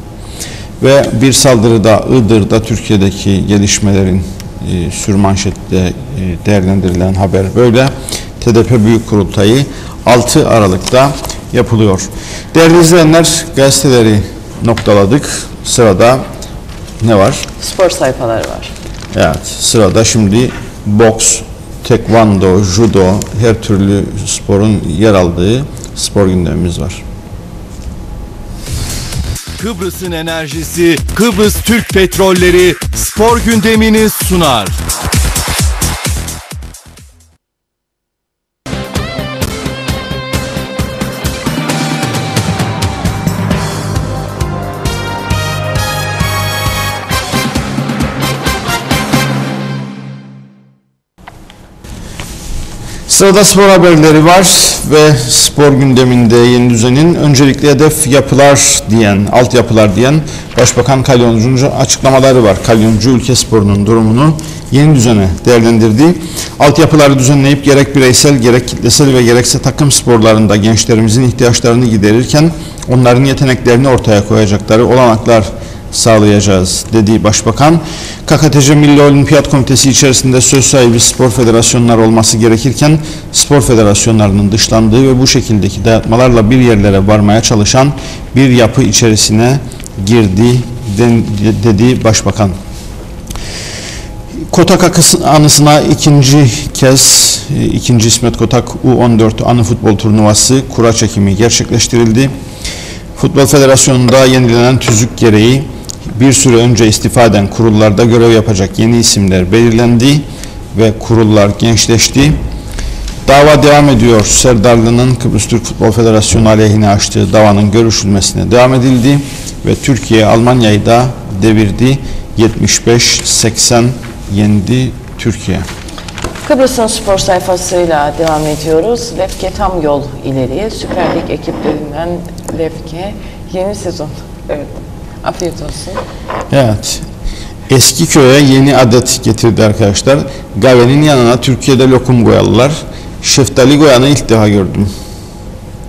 Ve bir saldırıda Iğdır'da Türkiye'deki gelişmelerin e, sürmanşette e, değerlendirilen haber böyle. T D P Büyük Kurultayı altı Aralık'ta yapılıyor. Değerli izleyenler, gazeteleri noktaladık. Sırada ne var? Spor sayfaları var. Evet, sırada şimdi boks, tekvando, judo, her türlü sporun yer aldığı spor gündemimiz var. Kıbrıs'ın enerjisi, Kıbrıs Türk Petrolleri spor gündemini sunar. Sırada spor haberleri var ve spor gündeminde yeni düzenin öncelikle hedef yapılar diyen, altyapılar diyen Başbakan Kalyoncu'nun açıklamaları var. Kalyoncu ülke sporunun durumunu yeni düzene değerlendirdi. Altyapıları düzenleyip gerek bireysel gerek kitlesel ve gerekse takım sporlarında gençlerimizin ihtiyaçlarını giderirken onların yeteneklerini ortaya koyacakları olanaklar sağlayacağız dedi Başbakan. K K T C Milli Olimpiyat Komitesi içerisinde söz sahibi spor federasyonları olması gerekirken spor federasyonlarının dışlandığı ve bu şekildeki dayatmalarla bir yerlere varmaya çalışan bir yapı içerisine girdi dedi Başbakan. Kotak anısına ikinci kez ikinci İsmet Kotak U on dört anı futbol turnuvası kura çekimi gerçekleştirildi. Futbol Federasyonu'nda yenilenen tüzük gereği bir süre önce istifa eden kurullarda görev yapacak yeni isimler belirlendi ve kurullar gençleşti. Dava devam ediyor. Serdarlı'nın Kıbrıs Türk Futbol Federasyonu aleyhine açtığı davanın görüşülmesine devam edildi ve Türkiye Almanya'yı da devirdi. yetmiş beş seksen yendi Türkiye. Kıbrıs'ın spor sayfasıyla devam ediyoruz. Lefke tam yol ileriye. Süper Lig ekiplerinden Lefke yeni sezon. Evet. Afiyet olsun. Evet. Eskiköy'e yeni adet getirdi arkadaşlar. Gave'nin yanına Türkiye'de lokum koyarlar. Şeftali koyanı ilk defa gördüm.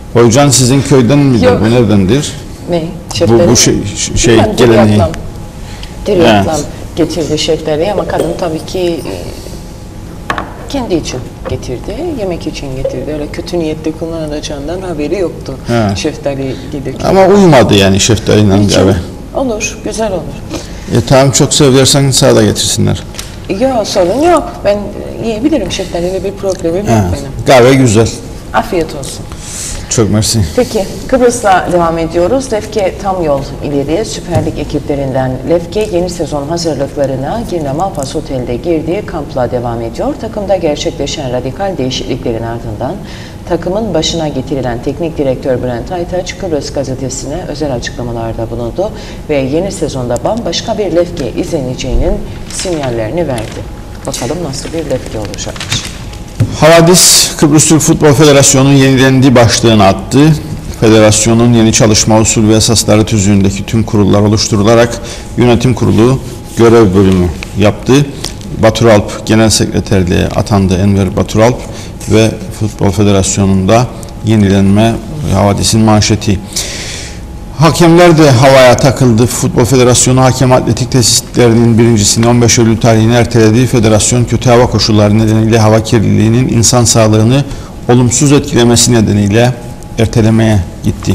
Hocan sizin köyden midir? Yok. Bu neredendir? Ne? Bu, Şeftali bu mi? şey, şey Bilmem, geleneği. Diryatlam. Diryatlam Evet. getirdi şeftali ama kadın tabii ki e, kendi için getirdi, yemek için getirdi. Öyle kötü niyetli kullanılacağından haberi yoktu. He. Şeftali giderken. Ama uymadı yani şeftaliyle Için abi. olur, güzel olur. E tamam, çok seversen sağda getirsinler. Yok, sorun yok. Ben e, yiyebilirim şeftaliyle, bir problemim He. yok benim. Kahve güzel. Afiyet olsun. Çok mersi. Peki, Kıbrıs'la devam ediyoruz. Lefke tam yol ileri Süper Lig ekiplerinden Lefke yeni sezon hazırlıklarına Girne Malpas Otel'de girdiği kampla devam ediyor. Takımda gerçekleşen radikal değişikliklerin ardından takımın başına getirilen teknik direktör Bülent Aytaç, Kıbrıs gazetesine özel açıklamalarda bulundu ve yeni sezonda bambaşka bir Lefke izleneceğinin sinyallerini verdi. Bakalım nasıl bir Lefke olacakmış. Havadis, Kıbrıs Türk Futbol Federasyonu'nun yenilendiği başlığını attı. Federasyonun yeni çalışma usulü ve esasları tüzüğündeki tüm kurullar oluşturularak yönetim kurulu görev bölümü yaptı. Baturalp Genel Sekreterliğe atandı, Enver Baturalp, ve Futbol Federasyonu'nda yenilenme Havadis'in manşeti. Hakemler de havaya takıldı. Futbol Federasyonu hakem atletik tesislerinin birincisini on beş Eylül tarihine erteledi. Federasyon kötü hava koşulları nedeniyle hava kirliliğinin insan sağlığını olumsuz etkilemesi nedeniyle ertelemeye gitti.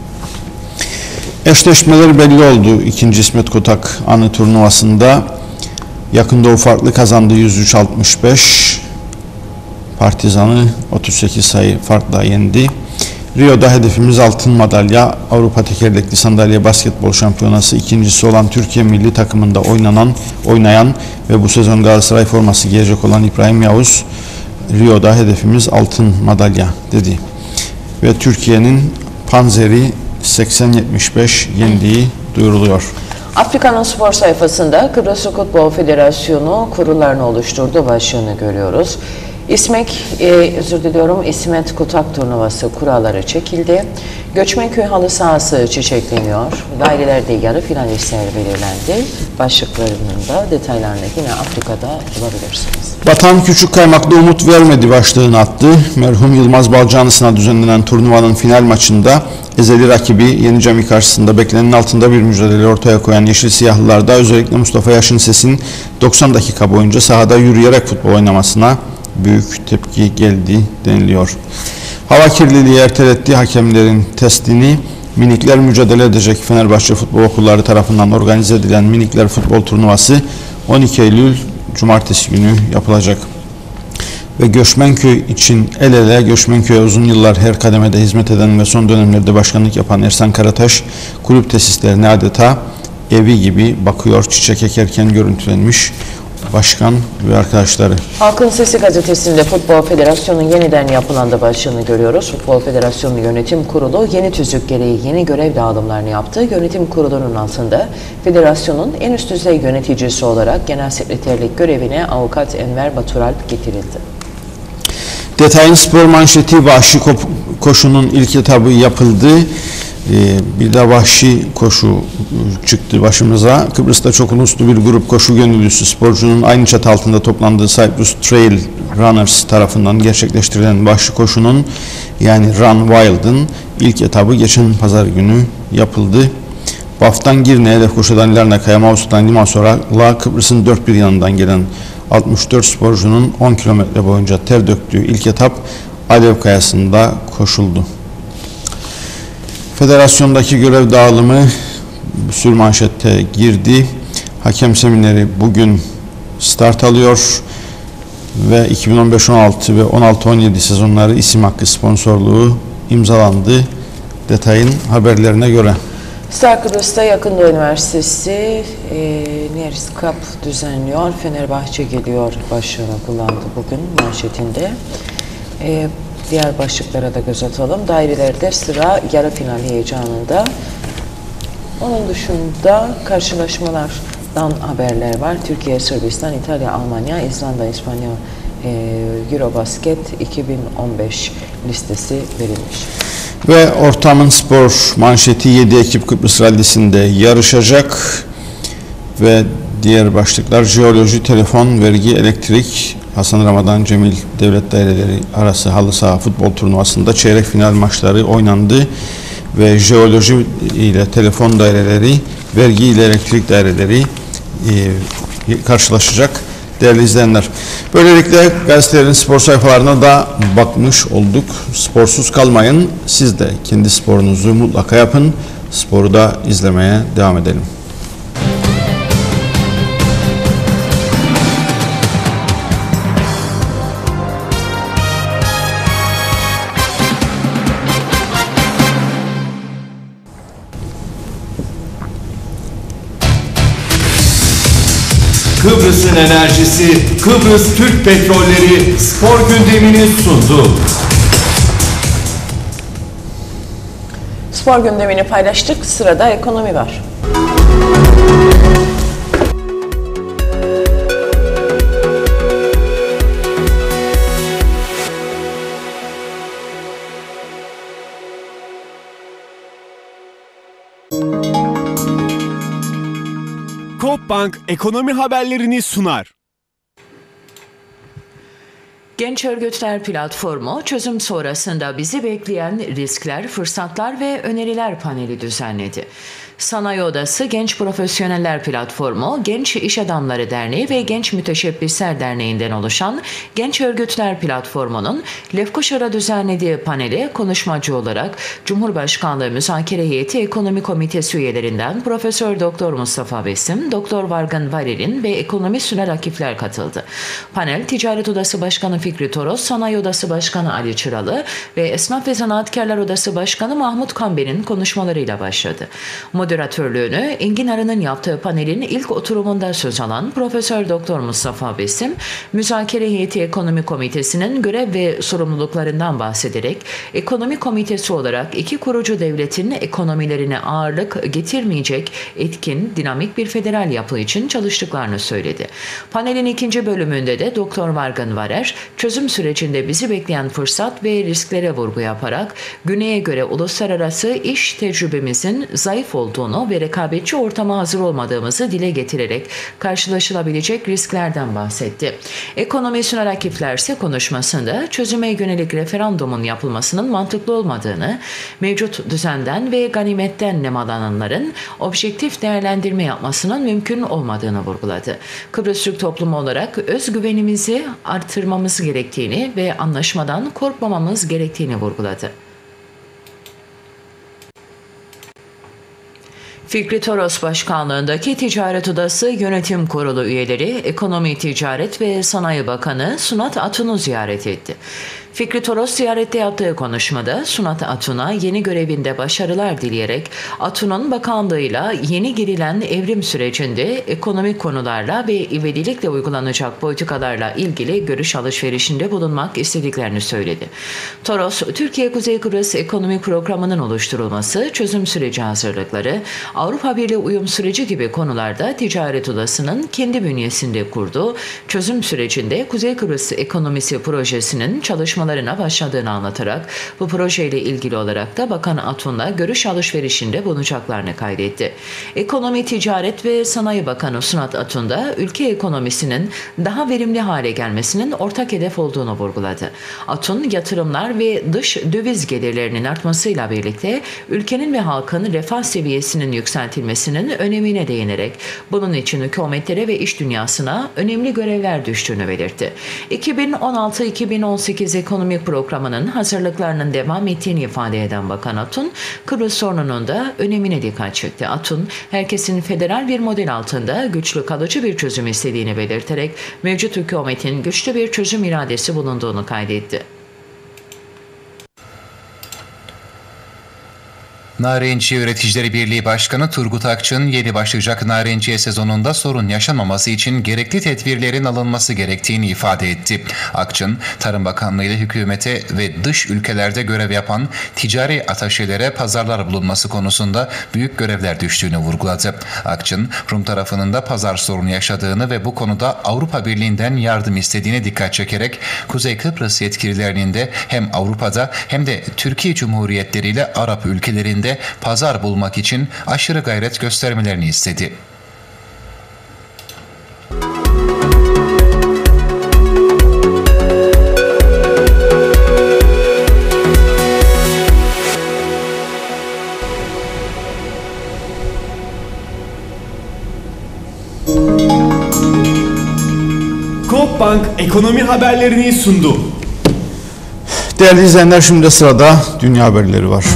Eşleşmeler belli oldu. İkinci İsmet Kotak anı turnuvasında Yakın Doğu farklı kazandı, yüz üç altmış beş. Partizan'ı otuz sekiz sayı farkla yendi. Rio'da hedefimiz altın madalya. Avrupa Tekerlekli Sandalye Basketbol Şampiyonası ikincisi olan Türkiye milli takımında oynanan, oynayan ve bu sezon Galatasaray forması giyecek olan İbrahim Yavuz, Rio'da hedefimiz altın madalya dedi. Ve Türkiye'nin Panzer'i seksen yetmiş beş yendiği duyuruluyor. Afrika'nın spor sayfasında Kıbrıs Futbol Federasyonu kurullarını oluşturdu başlığını görüyoruz. İsmek, e, özür diliyorum, İsmet Kotak turnuvası kuralları çekildi. Göçmenköy halı sahası çiçekleniyor. Dairelerde yarı finalistler belirlendi. Başlıklarının da detaylarını yine Afrika'da bulabilirsiniz. Vatan Küçük Kaymak'ta umut vermedi başlığını attı. Merhum Yılmaz Balcanısı'na düzenlenen turnuvanın final maçında ezeli rakibi Yeni Cami karşısında beklenenin altında bir mücadele ortaya koyan Yeşil Siyahlılar'da özellikle Mustafa Yaşın Ses'in doksan dakika boyunca sahada yürüyerek futbol oynamasına büyük tepki geldi deniliyor. Hava kirliliği erteletti hakemlerin testini. Minikler mücadele edecek. Fenerbahçe Futbol Okulları tarafından organize edilen Minikler Futbol Turnuvası on iki Eylül Cumartesi günü yapılacak. Ve Göçmenköy için el ele, Göçmenköy'e uzun yıllar her kademede hizmet eden ve son dönemlerde başkanlık yapan Ersan Karataş, kulüp tesislerine adeta evi gibi bakıyor, çiçek ekerken görüntülenmiş başkan ve arkadaşları. Halkın Sesi gazetesinde Futbol Federasyonu'nun yeniden yapılandığı başlığını görüyoruz. Futbol Federasyonu Yönetim Kurulu yeni tüzük gereği yeni görev dağılımlarını yaptı. Yönetim kurulunun altında federasyonun en üst düzey yöneticisi olarak genel sekreterlik görevine avukat Enver Baturalp getirildi. Detayın spor manşeti Vahşi Koşu'nun ilk etabı yapıldı. Bir de vahşi koşu çıktı başımıza. Kıbrıs'ta çok uluslu bir grup koşu gönüllüsü sporcunun aynı çatı altında toplandığı Cyprus Trail Runners tarafından gerçekleştirilen vahşi koşunun yani Run Wild'ın ilk etabı geçen pazar günü yapıldı. Baf'tan Girne'ye, Lefkoşa'dan Larnaka'ya, Mavus'tan Limansor'a Kıbrıs'ın dört bir yanından gelen altmış dört sporcunun on kilometre boyunca ter döktüğü ilk etap Alev Kayası'nda koşuldu. Federasyondaki görev dağılımı sürmanşette girdi. Hakem semineri bugün start alıyor ve iki bin on beş on altı ve on altı on yedi sezonları isim hakkı sponsorluğu imzalandı. Detayın haberlerine göre. Star Kıbrıs'ta Yakın Doğu Üniversitesi e, Neris Cup düzenliyor. Fenerbahçe geliyor başlığını kullandı bugün manşetinde. E, Diğer başlıklara da göz atalım. Dairelerde sıra yarı final heyecanında. Onun dışında karşılaşmalardan haberler var. Türkiye, Sırbistan, İtalya, Almanya, İzlanda, İspanya, e, Eurobasket iki bin on beş listesi verilmiş. Ve Ortamın Spor manşeti yedi ekip Kıbrıs Rallisi'nde yarışacak ve diğer başlıklar jeoloji, telefon, vergi, elektrik, Hasan Ramadan Cemil Devlet Daireleri arası halı saha futbol turnuvasında çeyrek final maçları oynandı ve jeoloji ile telefon daireleri, vergi ile elektrik daireleri e, karşılaşacak değerli izleyenler. Böylelikle gazetelerin spor sayfalarına da bakmış olduk. Sporsuz kalmayın. Siz de kendi sporunuzu mutlaka yapın. Sporu da izlemeye devam edelim. Kıbrıs'ın enerjisi, Kıbrıs Türk Petrolleri spor gündemini sundu. Spor gündemini paylaştık. Sırada ekonomi var. Koopbank ekonomi haberlerini sunar. Genç Örgütler Platformu, çözüm sonrasında bizi bekleyen riskler, fırsatlar ve öneriler paneli düzenledi. Sanayi Odası Genç Profesyoneller Platformu, Genç İş Adamları Derneği ve Genç Müteşebbisler Derneği'nden oluşan Genç Örgütler Platformu'nun Lefkoşa'da düzenlediği panele konuşmacı olarak Cumhurbaşkanlığı Müzakere Heyeti Ekonomi Komitesi üyelerinden Profesör Doktor Mustafa Besim, Doktor Vargan Varilin ve Ekonomi Sünel Akifler katıldı. Panel, Ticaret Odası Başkanı Fikri Toros, Sanayi Odası Başkanı Ali Çıralı ve Esnaf ve Zanaatkarlar Odası Başkanı Mahmut Kamber'in konuşmalarıyla başladı. Moderatörlüğünü Engin Arı'nın yaptığı panelin ilk oturumunda söz alan Profesör Doktor Mustafa Besim, Müzakere Heyeti Ekonomi Komitesi'nin görev ve sorumluluklarından bahsederek, Ekonomi Komitesi olarak iki kurucu devletin ekonomilerine ağırlık getirmeyecek etkin, dinamik bir federal yapı için çalıştıklarını söyledi. Panelin ikinci bölümünde de Doktor Vargan Varer, çözüm sürecinde bizi bekleyen fırsat ve risklere vurgu yaparak, Güney'e göre uluslararası iş tecrübemizin zayıf olduğunu ve rekabetçi ortama hazır olmadığımızı dile getirerek karşılaşılabilecek risklerden bahsetti. Ekonomi Sünel Akifler ise konuşmasında çözüme yönelik referandumun yapılmasının mantıklı olmadığını, mevcut düzenden ve ganimetten nemalananların objektif değerlendirme yapmasının mümkün olmadığını vurguladı. Kıbrıs Türk toplumu olarak özgüvenimizi artırmamız gerektiğini ve anlaşmadan korkmamamız gerektiğini vurguladı. Fikri Toros Başkanlığındaki Ticaret Odası Yönetim Kurulu üyeleri Ekonomi, Ticaret ve Sanayi Bakanı Sunat Atun'u ziyaret etti. Fikri Toros ziyarette yaptığı konuşmada Sunat Atun'a yeni görevinde başarılar dileyerek Atun'un bakanlığıyla yeni girilen evrim sürecinde ekonomik konularla ve ivedilikle uygulanacak politikalarla ilgili görüş alışverişinde bulunmak istediklerini söyledi. Toros, Türkiye-Kuzey Kıbrıs Ekonomi Programı'nın oluşturulması, çözüm süreci hazırlıkları, Avrupa Birliği uyum süreci gibi konularda Ticaret Odası'nın kendi bünyesinde kurduğu çözüm sürecinde Kuzey Kıbrıs Ekonomisi Projesi'nin çalışmalarına başladığını anlatarak bu projeyle ilgili olarak da Bakan Atun'la görüş alışverişinde bulunacaklarını kaydetti. Ekonomi, Ticaret ve Sanayi Bakanı Sunat Atun da ülke ekonomisinin daha verimli hale gelmesinin ortak hedef olduğunu vurguladı. Atun, yatırımlar ve dış döviz gelirlerinin artmasıyla birlikte ülkenin ve halkın refah seviyesinin yükseltilmesinin önemine değinerek bunun için hükümetlere ve iş dünyasına önemli görevler düştüğünü belirtti. iki bin on altı iki bin on sekiz ekonomik programının hazırlıklarının devam ettiğini ifade eden Bakan Atun, Kıbrıs sorununun da önemine dikkat çekti. Atun, herkesin federal bir model altında güçlü kalıcı bir çözüm istediğini belirterek mevcut hükümetin güçlü bir çözüm iradesi bulunduğunu kaydetti. Narenciye Üreticileri Birliği Başkanı Turgut Akçın, yeni başlayacak narenciye sezonunda sorun yaşanmaması için gerekli tedbirlerin alınması gerektiğini ifade etti. Akçın, Tarım Bakanlığı ile hükümete ve dış ülkelerde görev yapan ticari ataşelere pazarlar bulunması konusunda büyük görevler düştüğünü vurguladı. Akçın, Rum tarafının da pazar sorunu yaşadığını ve bu konuda Avrupa Birliği'nden yardım istediğine dikkat çekerek, Kuzey Kıbrıs yetkililerinin de hem Avrupa'da hem de Türkiye Cumhuriyetleri ile Arap ülkelerinde pazar bulmak için aşırı gayret göstermelerini istedi. Kopbank ekonomi haberlerini sundu. Değerli izleyenler, şimdi sırada dünya haberleri var.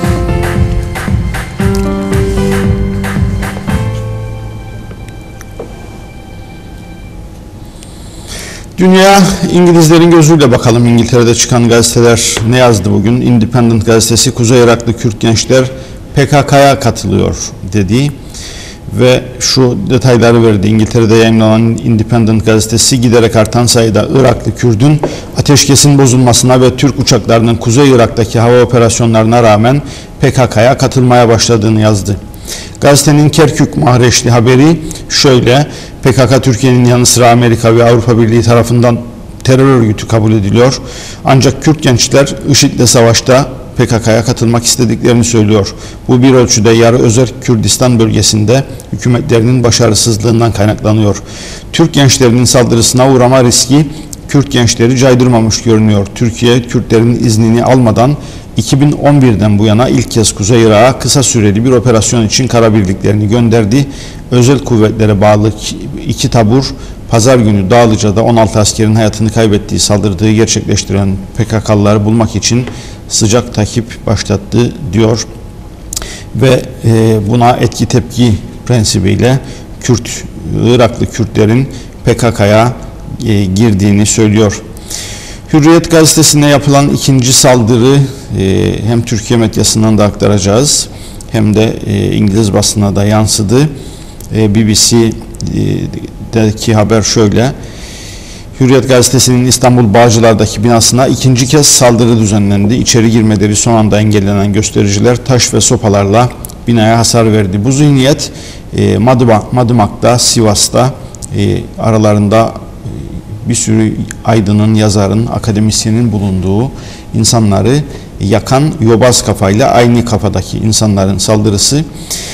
Dünya İngilizlerin gözüyle bakalım. İngiltere'de çıkan gazeteler ne yazdı bugün? Independent gazetesi Kuzey Iraklı Kürt gençler P K K'ya katılıyor dedi ve şu detayları verdi. İngiltere'de yayınlanan Independent gazetesi giderek artan sayıda Iraklı Kürt'ün ateşkesin bozulmasına ve Türk uçaklarının Kuzey Irak'taki hava operasyonlarına rağmen P K K'ya katılmaya başladığını yazdı. Gazetenin Kerkük mahreçli haberi şöyle: P K K Türkiye'nin yanı sıra Amerika ve Avrupa Birliği tarafından terör örgütü kabul ediliyor. Ancak Kürt gençler IŞİD'le savaşta P K K'ya katılmak istediklerini söylüyor. Bu bir ölçüde yarı özerk Kürdistan bölgesinde hükümetlerinin başarısızlığından kaynaklanıyor. Türk gençlerinin saldırısına uğrama riski Kürt gençleri caydırmamış görünüyor. Türkiye, Kürtlerin iznini almadan iki bin on birden bu yana ilk kez Kuzey Irak'a kısa süreli bir operasyon için kara birliklerini gönderdi. Özel kuvvetlere bağlı iki tabur pazar günü Dağlıca'da on altı askerin hayatını kaybettiği saldırıyı gerçekleştiren P K K'lıları bulmak için sıcak takip başlattı diyor. Ve e, buna etki tepki prensibiyle Kürt, Iraklı Kürtlerin P K K'ya e, girdiğini söylüyor. Hürriyet gazetesine yapılan ikinci saldırı e, hem Türkiye medyasından da aktaracağız hem de e, İngiliz basınına da yansıdı. E, B B C'deki haber şöyle: Hürriyet gazetesinin İstanbul Bağcılar'daki binasına ikinci kez saldırı düzenlendi. İçeri girmeleri son anda engellenen göstericiler taş ve sopalarla binaya hasar verdi. Bu zihniyet e, Madımak, Madımak'ta, Sivas'ta e, aralarında bir sürü aydının, yazarın, akademisyenin bulunduğu insanları yakan yobaz kafayla aynı kafadaki insanların saldırısı.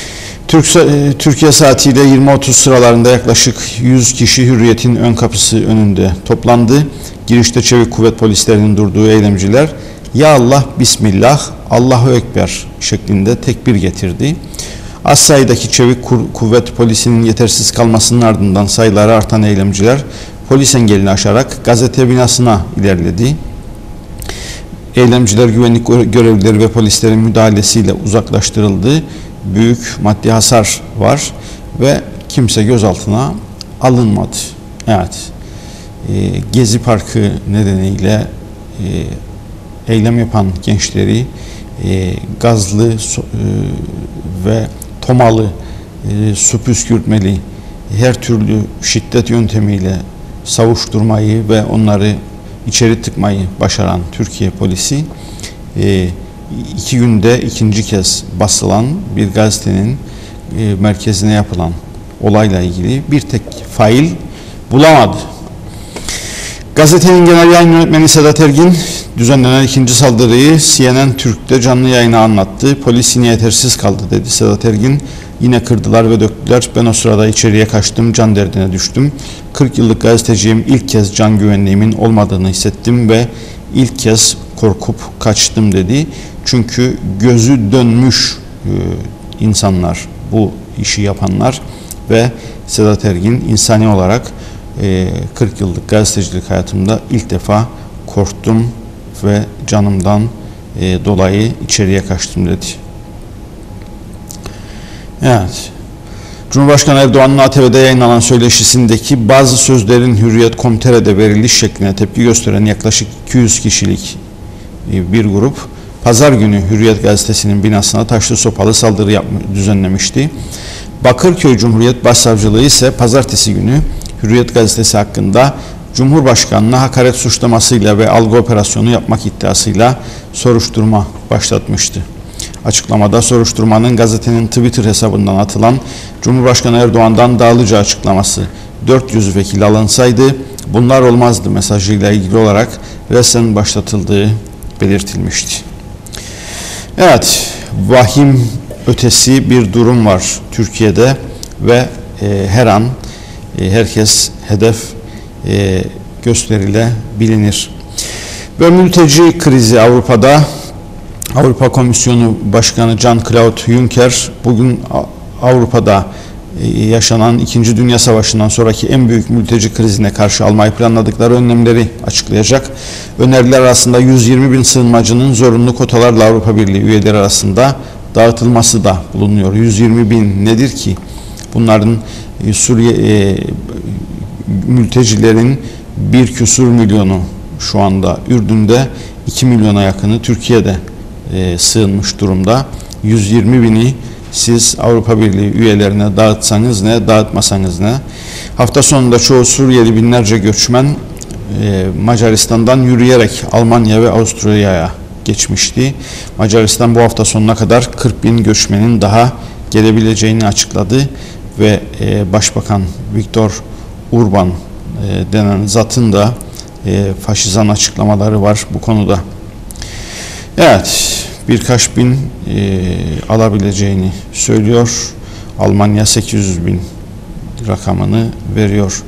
Türkiye saatiyle yirmi otuz sıralarında yaklaşık yüz kişi Hürriyet'in ön kapısı önünde toplandı. Girişte çevik kuvvet polislerinin durduğu eylemciler "Ya Allah, Bismillah, Allahu Ekber" şeklinde tekbir getirdi. Az sayıdaki çevik kuvvet polisinin yetersiz kalmasının ardından sayıları artan eylemciler polis engelini aşarak gazete binasına ilerledi. Eylemciler güvenlik görevlileri ve polislerin müdahalesiyle uzaklaştırıldı. Büyük maddi hasar var ve kimse gözaltına alınmadı. Evet, e, Gezi Parkı nedeniyle e, eylem yapan gençleri e, gazlı so, e, ve tomalı, e, su püskürtmeli, her türlü şiddet yöntemiyle savuşturmayı ve onları içeri tıkmayı başaran Türkiye polisi e, iki günde ikinci kez basılan bir gazetenin e, merkezine yapılan olayla ilgili bir tek fail bulamadı. Gazetenin genel yayın yönetmeni Sedat Ergin düzenlenen ikinci saldırıyı C N N Türk'te canlı yayına anlattı. Polis yine yetersiz kaldı dedi Sedat Ergin. Yine kırdılar ve döktüler. Ben o sırada içeriye kaçtım, can derdine düştüm. kırk yıllık gazeteciyim, ilk kez can güvenliğimin olmadığını hissettim ve ilk kez korkup kaçtım dedi. Çünkü gözü dönmüş e, insanlar, bu işi yapanlar ve Sedat Ergin insani olarak e, kırk yıllık gazetecilik hayatımda ilk defa korktum ve canımdan e, dolayı içeriye kaçtım dedi. Evet. Cumhurbaşkanı Erdoğan'ın A T V'de yayınlanan söyleşisindeki bazı sözlerin Hürriyet nokta com nokta tr'de veriliş şekline tepki gösteren yaklaşık iki yüz kişilik bir grup pazar günü Hürriyet gazetesinin binasına taşlı sopalı saldırı yapma, düzenlemişti. Bakırköy Cumhuriyet Başsavcılığı ise pazartesi günü Hürriyet gazetesi hakkında Cumhurbaşkanı'na hakaret suçlamasıyla ve algı operasyonu yapmak iddiasıyla soruşturma başlatmıştı. Açıklamada soruşturmanın gazetenin Twitter hesabından atılan Cumhurbaşkanı Erdoğan'dan Dağlıca açıklaması dört yüz vekil alınsaydı bunlar olmazdı mesajıyla ilgili olarak resmen başlatıldığı belirtilmişti. Evet, vahim ötesi bir durum var Türkiye'de ve e, her an e, herkes hedef e, gösterilebilir. Ve mülteci krizi Avrupa'da. Avrupa Komisyonu Başkanı Jean-Claude Juncker bugün Avrupa'da yaşanan İkinci Dünya Savaşı'ndan sonraki en büyük mülteci krizine karşı almayı planladıkları önlemleri açıklayacak. Öneriler arasında yüz yirmi bin sığınmacının zorunlu kotalarla Avrupa Birliği üyeleri arasında dağıtılması da bulunuyor. yüz yirmi bin nedir ki? Bunların e, Suriye e, mültecilerin bir küsur milyonu şu anda Ürdün'de, iki milyona yakını Türkiye'de e, sığınmış durumda. yüz yirmi bini siz Avrupa Birliği üyelerine dağıtsanız ne, dağıtmasanız ne? Hafta sonunda çoğu Suriyeli binlerce göçmen e, Macaristan'dan yürüyerek Almanya ve Avusturya'ya geçmişti. Macaristan bu hafta sonuna kadar kırk bin göçmenin daha gelebileceğini açıkladı ve e, Başbakan Viktor Orban e, denen zatın da e, faşizan açıklamaları var bu konuda. Evet, birkaç bin e, alabileceğini söylüyor. Almanya sekiz yüz bin rakamını veriyor.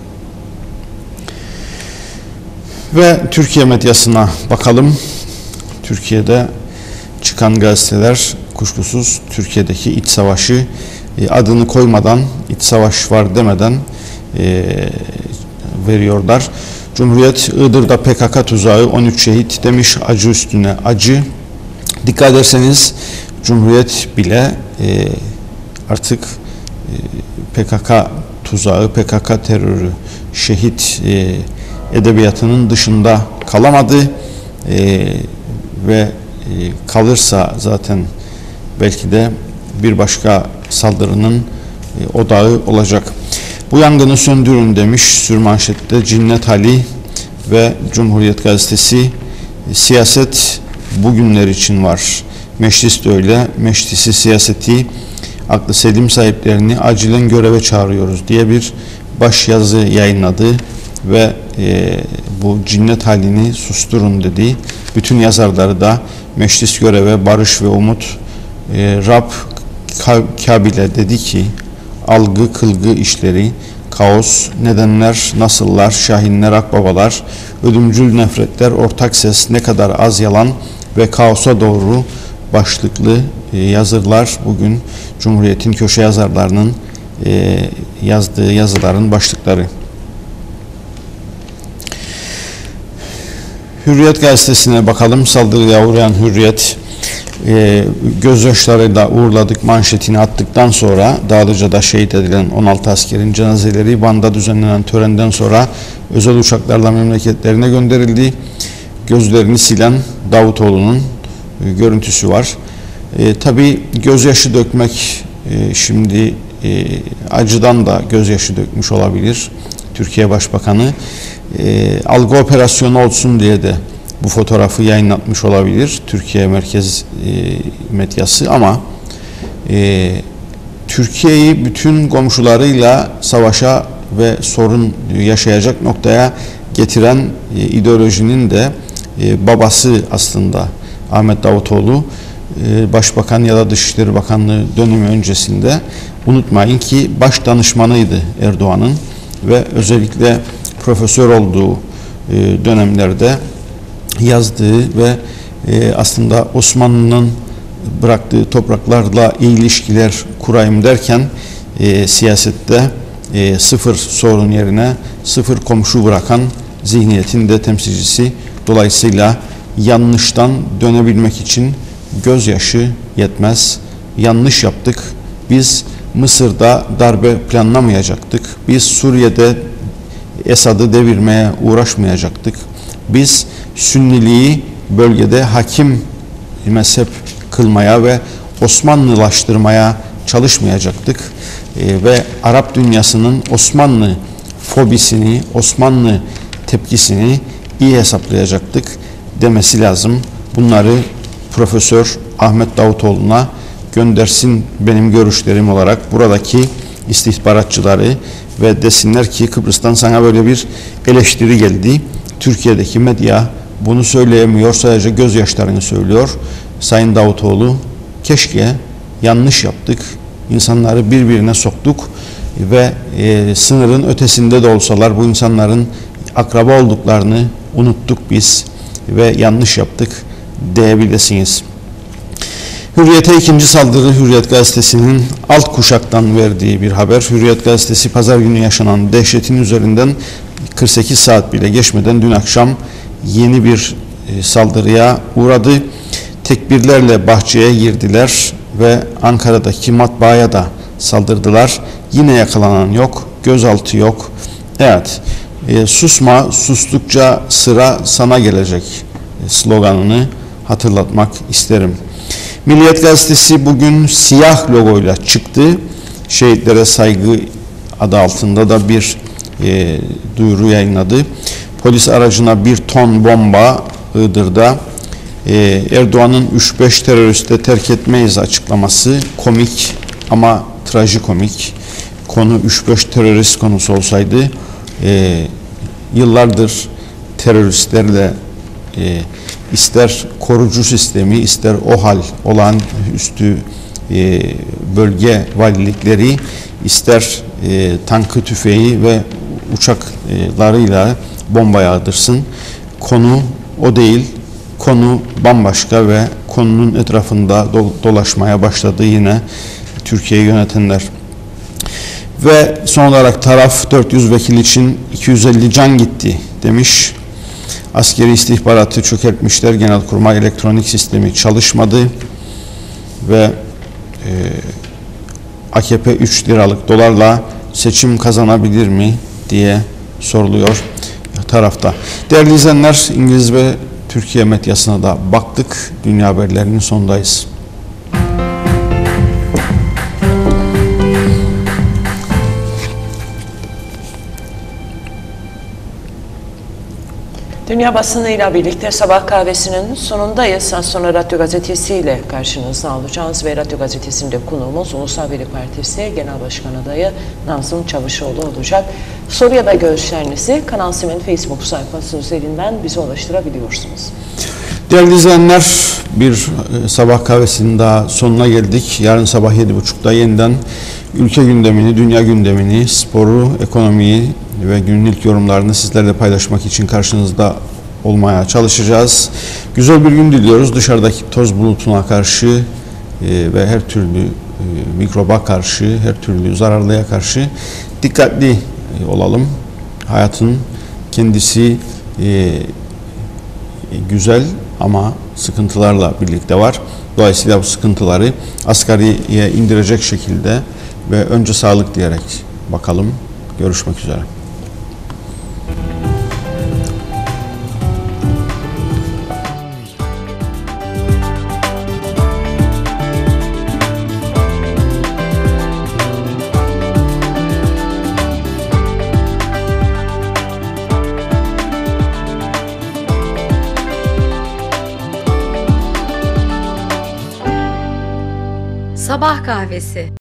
Ve Türkiye medyasına bakalım. Türkiye'de çıkan gazeteler kuşkusuz Türkiye'deki iç savaşı e, adını koymadan, iç savaş var demeden e, veriyorlar. Cumhuriyet Iğdır'da P K K tuzağı on üç şehit demiş, acı üstüne acı. Dikkat ederseniz Cumhuriyet bile e, artık e, P K K tuzağı, P K K terörü, şehit e, edebiyatının dışında kalamadı e, ve e, kalırsa zaten belki de bir başka saldırının e, odağı olacak. Bu yangını söndürün demiş sürmanşette Cinnet Ali ve Cumhuriyet Gazetesi. Siyaset bugünler için var. Meclis de öyle. Meclisi, siyaseti, aklı selim sahiplerini acilen göreve çağırıyoruz diye bir başyazı yayınladı ve e, bu cinnet halini susturun dedi. Bütün yazarları da meclis göreve, barış ve umut. E, Rab Kabil'e dedi ki algı, kılgı işleri, kaos, nedenler, nasıllar, şahinler, akbabalar, ölümcül nefretler, ortak ses, ne kadar az yalan ve kaosa doğru başlıklı e, yazılar bugün Cumhuriyet'in köşe yazarlarının e, yazdığı yazıların başlıkları. Hürriyet gazetesine bakalım. Saldırıya uğrayan Hürriyet e, gözyaşlarıyla uğurladık manşetini attıktan sonra Dağlıca'da şehit edilen on altı askerin cenazeleri Van'da düzenlenen törenden sonra özel uçaklarla memleketlerine gönderildi. Gözlerini silen Davutoğlu'nun e, görüntüsü var. E, tabii gözyaşı dökmek e, şimdi e, acıdan da gözyaşı dökmüş olabilir Türkiye Başbakanı. E, algı operasyonu olsun diye de bu fotoğrafı yayınlatmış olabilir Türkiye merkez e, medyası ama e, Türkiye'yi bütün komşularıyla savaşa ve sorun yaşayacak noktaya getiren e, ideolojinin de e, babası aslında Ahmet Davutoğlu. E, Başbakan ya da Dışişleri Bakanlığı dönemi öncesinde unutmayın ki baş danışmanıydı Erdoğan'ın ve özellikle profesör olduğu e, dönemlerde yazdığı ve e, aslında Osmanlı'nın bıraktığı topraklarla iyi ilişkiler kurayım derken e, siyasette e, sıfır sorun yerine sıfır komşu bırakan zihniyetin de temsilcisi. Dolayısıyla yanlıştan dönebilmek için gözyaşı yetmez. Yanlış yaptık. Biz Mısır'da darbe planlamayacaktık. Biz Suriye'de Esad'ı devirmeye uğraşmayacaktık. Biz Sünniliği bölgede hakim mezhep kılmaya ve Osmanlılaştırmaya çalışmayacaktık. E, ve Arap dünyasının Osmanlı fobisini, Osmanlı tepkisini iyi hesaplayacaktık demesi lazım. Bunları Profesör Ahmet Davutoğlu'na göndersin benim görüşlerim olarak buradaki istihbaratçıları ve desinler ki Kıbrıs'tan sana böyle bir eleştiri geldi. Türkiye'deki medya bunu söyleyemiyor, sadece gözyaşlarını söylüyor. Sayın Davutoğlu, keşke yanlış yaptık, insanları birbirine soktuk ve e, sınırın ötesinde de olsalar bu insanların akraba olduklarını unuttuk biz ve yanlış yaptık diyebilirsiniz. Hürriyet'e ikinci saldırı Hürriyet Gazetesi'nin alt kuşaktan verdiği bir haber. Hürriyet Gazetesi pazar günü yaşanan dehşetin üzerinden kırk sekiz saat bile geçmeden dün akşam yeni bir saldırıya uğradı. Tekbirlerle bahçeye girdiler ve Ankara'daki matbaaya da saldırdılar. Yine yakalanan yok, gözaltı yok. Evet, e, susma, sustukça sıra sana gelecek sloganını hatırlatmak isterim. Milliyet Gazetesi bugün siyah logoyla çıktı. Şehitlere saygı adı altında da bir e, duyuru yayınladı. Polis aracına bir ton bomba Iğdır'da. e, Erdoğan'ın üç beş teröriste terk etmeyiz açıklaması komik ama trajikomik. Konu üç beş terörist konusu olsaydı e, yıllardır teröristlerle e, ister korucu sistemi ister OHAL olan üstü e, bölge valilikleri ister e, tankı tüfeği ve uçaklarıyla bomba yağdırsın. Konu o değil. Konu bambaşka ve konunun etrafında dolaşmaya başladı yine Türkiye'yi yönetenler. Ve son olarak taraf dört yüz vekil için iki yüz elli can gitti demiş. Askeri istihbaratı çökertmişler. Genelkurmay elektronik sistemi çalışmadı ve e, A K P üç liralık dolarla seçim kazanabilir mi diye soruluyor tarafta. Değerli izleyenler, İngiliz ve Türkiye medyasına da baktık. Dünya haberlerinin sonundayız. Dünya basınıyla birlikte sabah kahvesinin sonundayız. Az sonra Radyo Gazetesi ile karşınızda olacağız ve Radyo Gazetesi'nde konuğumuz Ulusal Birlik Partisi Genel Başkan Adayı Nazım Çavuşoğlu olacak. Soru ya da görüşlerinizi Kanal Sim'in Facebook sayfası üzerinden bize ulaştırabiliyorsunuz. Değerli izleyenler, bir sabah kahvesinin daha sonuna geldik. Yarın sabah yedi buçukta yeniden ülke gündemini, dünya gündemini, sporu, ekonomiyi ve günün ilk yorumlarını sizlerle paylaşmak için karşınızda olmaya çalışacağız. Güzel bir gün diliyoruz. Dışarıdaki toz bulutuna karşı e, ve her türlü e, mikroba karşı, her türlü zararlıya karşı dikkatli e, olalım. Hayatın kendisi e, güzel ama sıkıntılarla birlikte var. Dolayısıyla bu sıkıntıları asgariye indirecek şekilde ve önce sağlık diyerek bakalım. Görüşmek üzere. Sabah kahvesi.